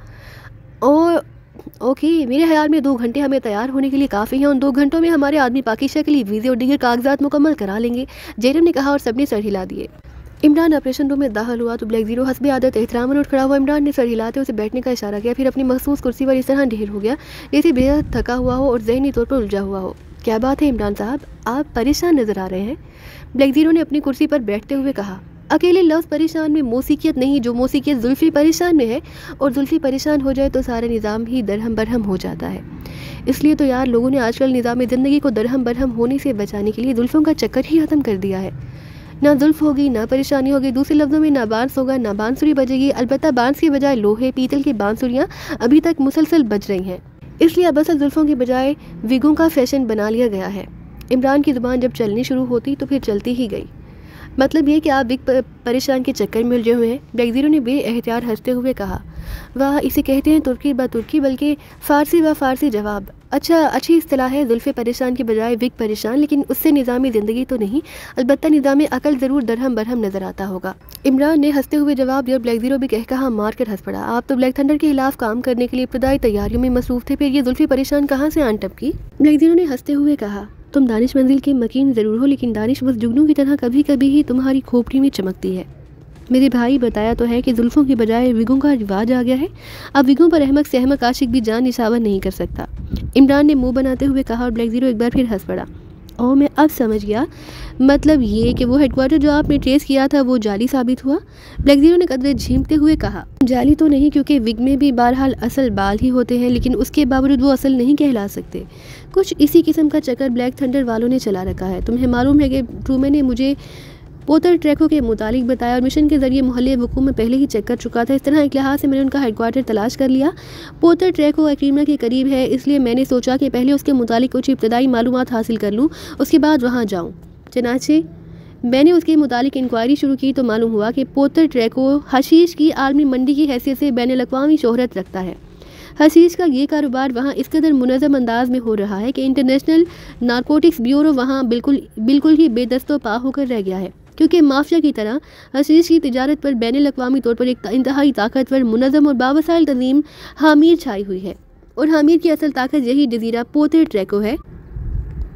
और ओके मेरे ख्याल में दो घंटे हमें तैयार होने के लिए काफ़ी हैं, उन दो घंटों में हमारे आदमी पाकिशा के लिए वीज़े और दीगर कागजात मुकम्मल करा लेंगे, जेरम ने कहा और सबने सर हिला दिए। इमरान ऑपरेशन रूम में दाखिल हुआ तो ब्लैक जीरो हस्बे आदत एहतराम उठ खड़ा हुआ। इमरान ने सर हिलाते उसे बैठने का इशारा किया, फिर अपनी मखसूस कुर्सी पर इस तरह ढेर हो गया जैसे बेहद थका हुआ हो और जहनी तौर पर उलझा हुआ हो। क्या बात है इमरान साहब, आप परेशान नज़र आ रहे हैं, ब्लैक जीरो ने अपनी कुर्सी पर बैठते हुए कहा। अकेले लफ्ज़ परेशान में मौसीकियत नहीं, जो मौसीकियत जुल्फ़ी परेशान में है, और जुल्फ़ी परेशान हो जाए तो सारा निज़ाम ही दरहम बरहम हो जाता है। इसलिए तो यार लोगों ने आजकल निज़ाम ज़िंदगी को दरहम बरहम होने से बचाने के लिए जुल्फ़ों का चक्कर ही ख़त्म कर दिया है। ना जुल्फ़ होगी ना परेशानी होगी, दूसरे लफ्ज़ों में ना बांस होगा ना बांसुरी बजेगी। अलबत्ता बांस के बजाय लोहे पीतल की बांसुरियाँ अभी तक मुसलसल बज रही हैं, इसलिए अब असल जुल्फ़ों के बजाय विगों का फैशन बना लिया गया है। इमरान की ज़ुबान जब चलनी शुरू होती तो फिर चलती ही गई। मतलब ये कि आप विग परेशान के चक्कर में उलझे हुए हैं, ब्लैक जीरो ने बेएहतियात हंसते हुए कहा। वाह इसे कहते हैं तुर्की ब तुर्की, बल्कि फ़ारसी व फ़ारसी जवाब। अच्छा अच्छी इस्तिलाह है जुल्फ़े परेशान के बजाय विग परेशान, लेकिन उससे निज़ामी ज़िंदगी तो नहीं, अलबत्ता निज़ाम अकल ज़रूर दरहम बरहम नज़र आता होगा। इमरान ने हंसते हुए जवाब दिया। ब्लैक जीरो भी कह कहा मार कर हंस पड़ा। आप तो ब्लैक थंडर के खिलाफ काम करने के लिए इब्तदाई तैयारियों में मसरूफ़ थे, फिर ये जुल्फ़ी परेशान कहाँ से आन टपकी? ब्लैक जीरो ने हंसते हुए कहा। तुम दानिश मंजिल के मकीन ज़रूर हो, लेकिन दानिश बस जुगनू की तरह कभी कभी ही तुम्हारी खोपड़ी में चमकती है। मेरे भाई बताया तो है कि जुल्फ़ों के बजाय विगों का रिवाज आ गया है, अब विगों पर अहमक से अहमक आशिक भी जान निशावर नहीं कर सकता, इमरान ने मुंह बनाते हुए कहा और ब्लैक जीरो एक बार फिर हंस पड़ा। और मैं अब समझ गया, मतलब ये कि वो हेडक्वार्टर जो आपने ट्रेस किया था वो जाली साबित हुआ, ब्लैक जीरो ने कदरे झीमते हुए कहा। जाली तो नहीं, क्योंकि विग में भी बहरहाल असल बाल ही होते हैं, लेकिन उसके बावजूद वो असल नहीं कहला सकते। कुछ इसी किस्म का चक्कर ब्लैक थंडर वालों ने चला रखा है। तुम्हें मालूम है कि ट्रूमैन ने मुझे पोतर ट्रैको के मुतालिक बताया और मिशन के जरिए मोहल्ले वकूम में पहले ही चेक कर चुका था। इस तरह एक लिहाज से मैंने उनका हेडक्वार्टर तलाश कर लिया। पोतर ट्रैको एक्रीमा के करीब है, इसलिए मैंने सोचा कि पहले उसके मुतालिक कुछ इब्तदाई मालूमात हासिल कर लूँ, उसके बाद वहाँ जाऊँ। चनाचे मैंने उसके मुतालिक इंक्वायरी शुरू की तो मालूम हुआ कि पोतर ट्रैको हशीश की आलमी मंडी की हैसियत से बैन अल-अक़वामी शोहरत रखता है। हशीश का ये कारोबार वहाँ इस कदर मुनज़्ज़म अंदाज में हो रहा है कि इंटरनेशनल नारकोटिक्स ब्यूरो वहाँ बिल्कुल बिल्कुल ही बेदस्तो पा होकर रह गया है, क्योंकि माफिया की तरह हशीश की तिजारत पर बैन अल-अक़वामी तौर पर एक इंतहाई ताकतवर, मुनज़्ज़म और बावसाइल तंजीम हामिर छाई हुई है, और हामिर की असल ताकत यही जजीरा पोतर ट्रैको है।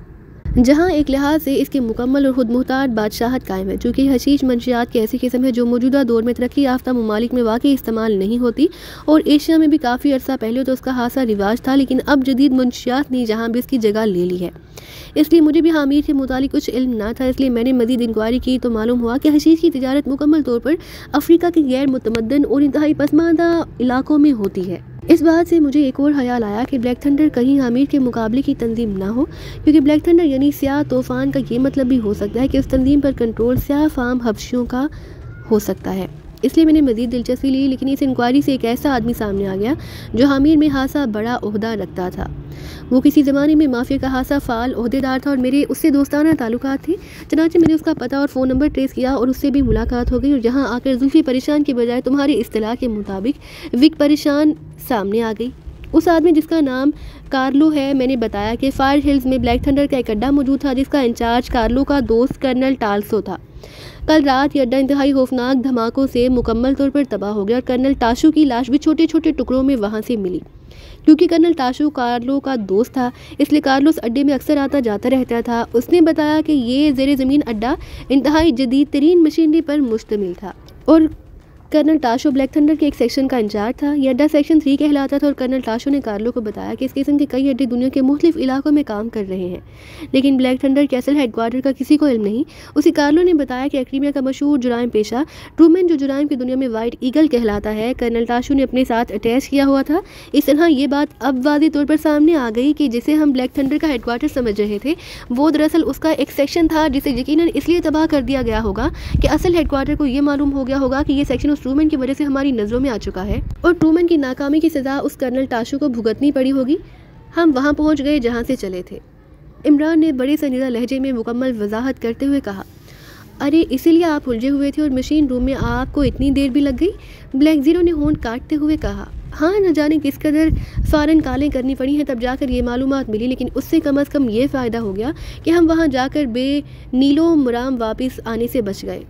जहाँ एक लिहाज से इसकी मुकम्मल और खुद मुख्तार बादशाहत कायम है, चूँकि हशीश मंशियात की ऐसी किस्म है जो मौजूदा दौर में तरक्की याफ्ता ममालिक में वाकई इस्तेमाल नहीं होती, और एशिया में भी काफ़ी अर्सा पहले तो उसका खासा रिवाज था, लेकिन अब जदीद मंशियात ने जहाँ भी इसकी जगह ले ली है। इसलिए मुझे भी हामिर के मुतालिक कुछ इल्म ना था, इसलिए मैंने मज़ीद इंक्वायरी की तो मालूम हुआ कि हशीश की तिजारत मुकम्मल तौर पर अफ्रीका के गैर मुतमद्दन और इंतहाई पसमानदा इलाकों में होती है। इस बात से मुझे एक और ख्याल आया कि ब्लैक थंडर कहीं हामिर के मुकाबले की तंजीम ना हो, क्योंकि ब्लैक थंडर यानी स्याह तूफ़ान का ये मतलब भी हो सकता है कि उस तंजीम पर कंट्रोल स्याह फार्म हबशियों का हो सकता है। इसलिए मैंने मज़ीद दिलचस्पी ली, लेकिन इस इंक्वायरी से एक ऐसा आदमी सामने आ गया जो हामिर में खासा बड़ा ओहदा रखता था। वो किसी ज़माने में माफिया का खासा फ़ाल ओहदेदार था और मेरे उससे दोस्ताना ताल्लुकात थे। चनाचे मैंने उसका पता और फ़ोन नंबर ट्रेस किया और उससे भी मुलाकात हो गई, और जहाँ आकर जुल्फ़ी परेशान के बजाय तुम्हारी इस्तिलाह के मुताबिक विक परेशान सामने आ गई। उस आदमी जिसका नाम कार्लो है, मैंने बताया कि फायर हिल्स में ब्लैक थंडर का एक अड्डा मौजूद था जिसका इंचार्ज कार्लो का दोस्त कर्नल टाल्सो था। कल रात ये अड्डा इंतहाई खौफनाक धमाकों से मुकम्मल तौर पर तबाह हो गया और कर्नल टाशू की लाश भी छोटे छोटे टुकड़ों में वहाँ से मिली। क्योंकि कर्नल टाशू कार्लो का दोस्त था, इसलिए कार्लो उस अड्डे में अक्सर आता जाता रहता था। उसने बताया कि ये ज़ेरे ज़मीन अड्डा इंतहाई जदीद तरीन मशीनरी पर मुश्तमिल था और कर्नल टाशो ब्लैक थंडर के एक सेक्शन का इंचार्ज था। यह अड्डा सेक्शन थ्री कहलाता था और कर्नल टाशो ने कार्लो को बताया कि इस किस्म के कई अड्डे दुनिया के मुख्तलिफ इलाकों में काम कर रहे हैं, लेकिन ब्लैक थंडर के असल हेडक्वार्टर का किसी को इल्म नहीं। उसी कार्लो ने बताया कि क्रीमिया का मशहूर जुराइम पेशा ट्रूमैन, जो जुराइम की दुनिया में वाइट ईगल कहलाता है, कर्नल टाशो ने अपने साथ अटैच किया हुआ था। इस तरह ये बात अब वाज़ेह तौर पर सामने आ गई कि जिसे हम ब्लैक थंडर का हेडक्वार्टर समझ रहे थे, वो दरअसल उसका एक सेक्शन था जिसे यकीनन इसलिए तबाह कर दिया गया होगा कि असल हेडक्वार्टर को ये मालूम हो गया होगा कि ये सेक्शन उस ट्रूमैन की वजह से हमारी नज़रों में आ चुका है और ट्रूमैन की नाकामी की सज़ा उस कर्नल टाशू को भुगतनी पड़ी होगी। हम वहाँ पहुँच गए जहाँ से चले थे। इमरान ने बड़े संजीदा लहजे में मुकम्मल वजाहत करते हुए कहा, अरे इसीलिए आप उलझे हुए थे और मशीन रूम में आपको इतनी देर भी लग गई। ब्लैक ज़ीरो ने होंठ काटते हुए कहा, हाँ, न जाने किस कदर फ़ौरन कालें करनी पड़ी हैं तब जाकर ये मालूमात मिली, लेकिन उससे कम अज़ कम ये फ़ायदा हो गया कि हम वहाँ जाकर बे नीलो मुराम वापस आने से बच गए।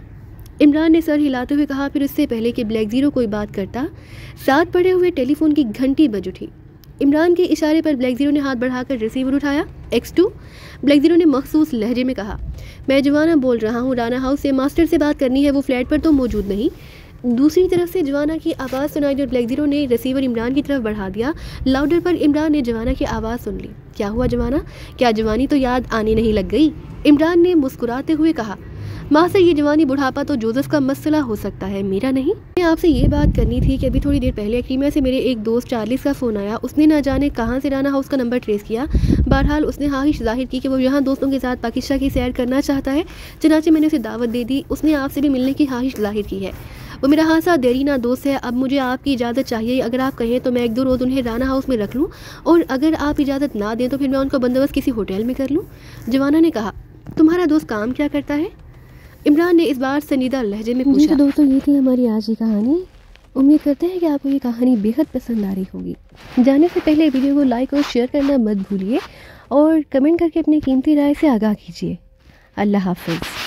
इमरान ने सर हिलाते हुए कहा। फिर उससे पहले कि ब्लैक ज़ीरो कोई बात करता, साथ पड़े हुए टेलीफोन की घंटी बज उठी। इमरान के इशारे पर ब्लैक ज़ीरो ने हाथ बढ़ाकर रिसीवर उठाया। एक्स टू, ब्लैक ज़ीरो ने मखसूस लहजे में कहा, मैं जवाना बोल रहा हूँ, राना हाउस से मास्टर से बात करनी है, वो फ्लैट पर तो मौजूद नहीं। दूसरी तरफ से जवाना की आवाज़ सुनाई दी और ब्लैक ज़ीरो ने रिसीवर इमरान की तरफ बढ़ा दिया। लाउडर पर इमरान ने जवाना की आवाज़ सुन ली। क्या हुआ जवाना, क्या जवानी तो याद आने नहीं लग गई? इमरान ने मुस्कुराते हुए कहा, मास्टर ये जवानी बुढ़ापा तो जोसेफ का मसला हो सकता है, मेरा नहीं। मैं आपसे ये बात करनी थी कि अभी थोड़ी देर पहले क्रीमिया से मेरे एक दोस्त चार्लिस का फ़ोन आया। उसने ना जाने कहाँ से राना हाउस का नंबर ट्रेस किया। बहरहाल उसने ख्वाहिश जाहिर की कि वो यहाँ दोस्तों के साथ पाकिस्तान की सैर करना चाहता है। चनाचे मैंने उसे दावत दे दी। उसने आपसे भी मिलने की ख्वाहिश जाहिर की है। वो मेरा खासा देरीना दोस्त है। अब मुझे आपकी इजाज़त चाहिए। अगर आप कहें तो मैं एक दो रोज़ उन्हें राना हाउस में रख लूँ, और अगर आप इजाज़त ना दें तो फिर मैं उनका बंदोबस्त किसी होटल में कर लूँ। जवाना ने कहा, तुम्हारा दोस्त काम क्या करता है? इमरान ने इस बार संजीदा लहजे में पूछा।
तो दोस्तों, ये थी हमारी आज की कहानी। उम्मीद करते हैं कि आपको ये कहानी बेहद पसंद आ रही होगी। जाने से पहले वीडियो को लाइक और शेयर करना मत भूलिए और कमेंट करके अपनी कीमती राय से आगाह कीजिए। अल्लाह हाफ़िज़।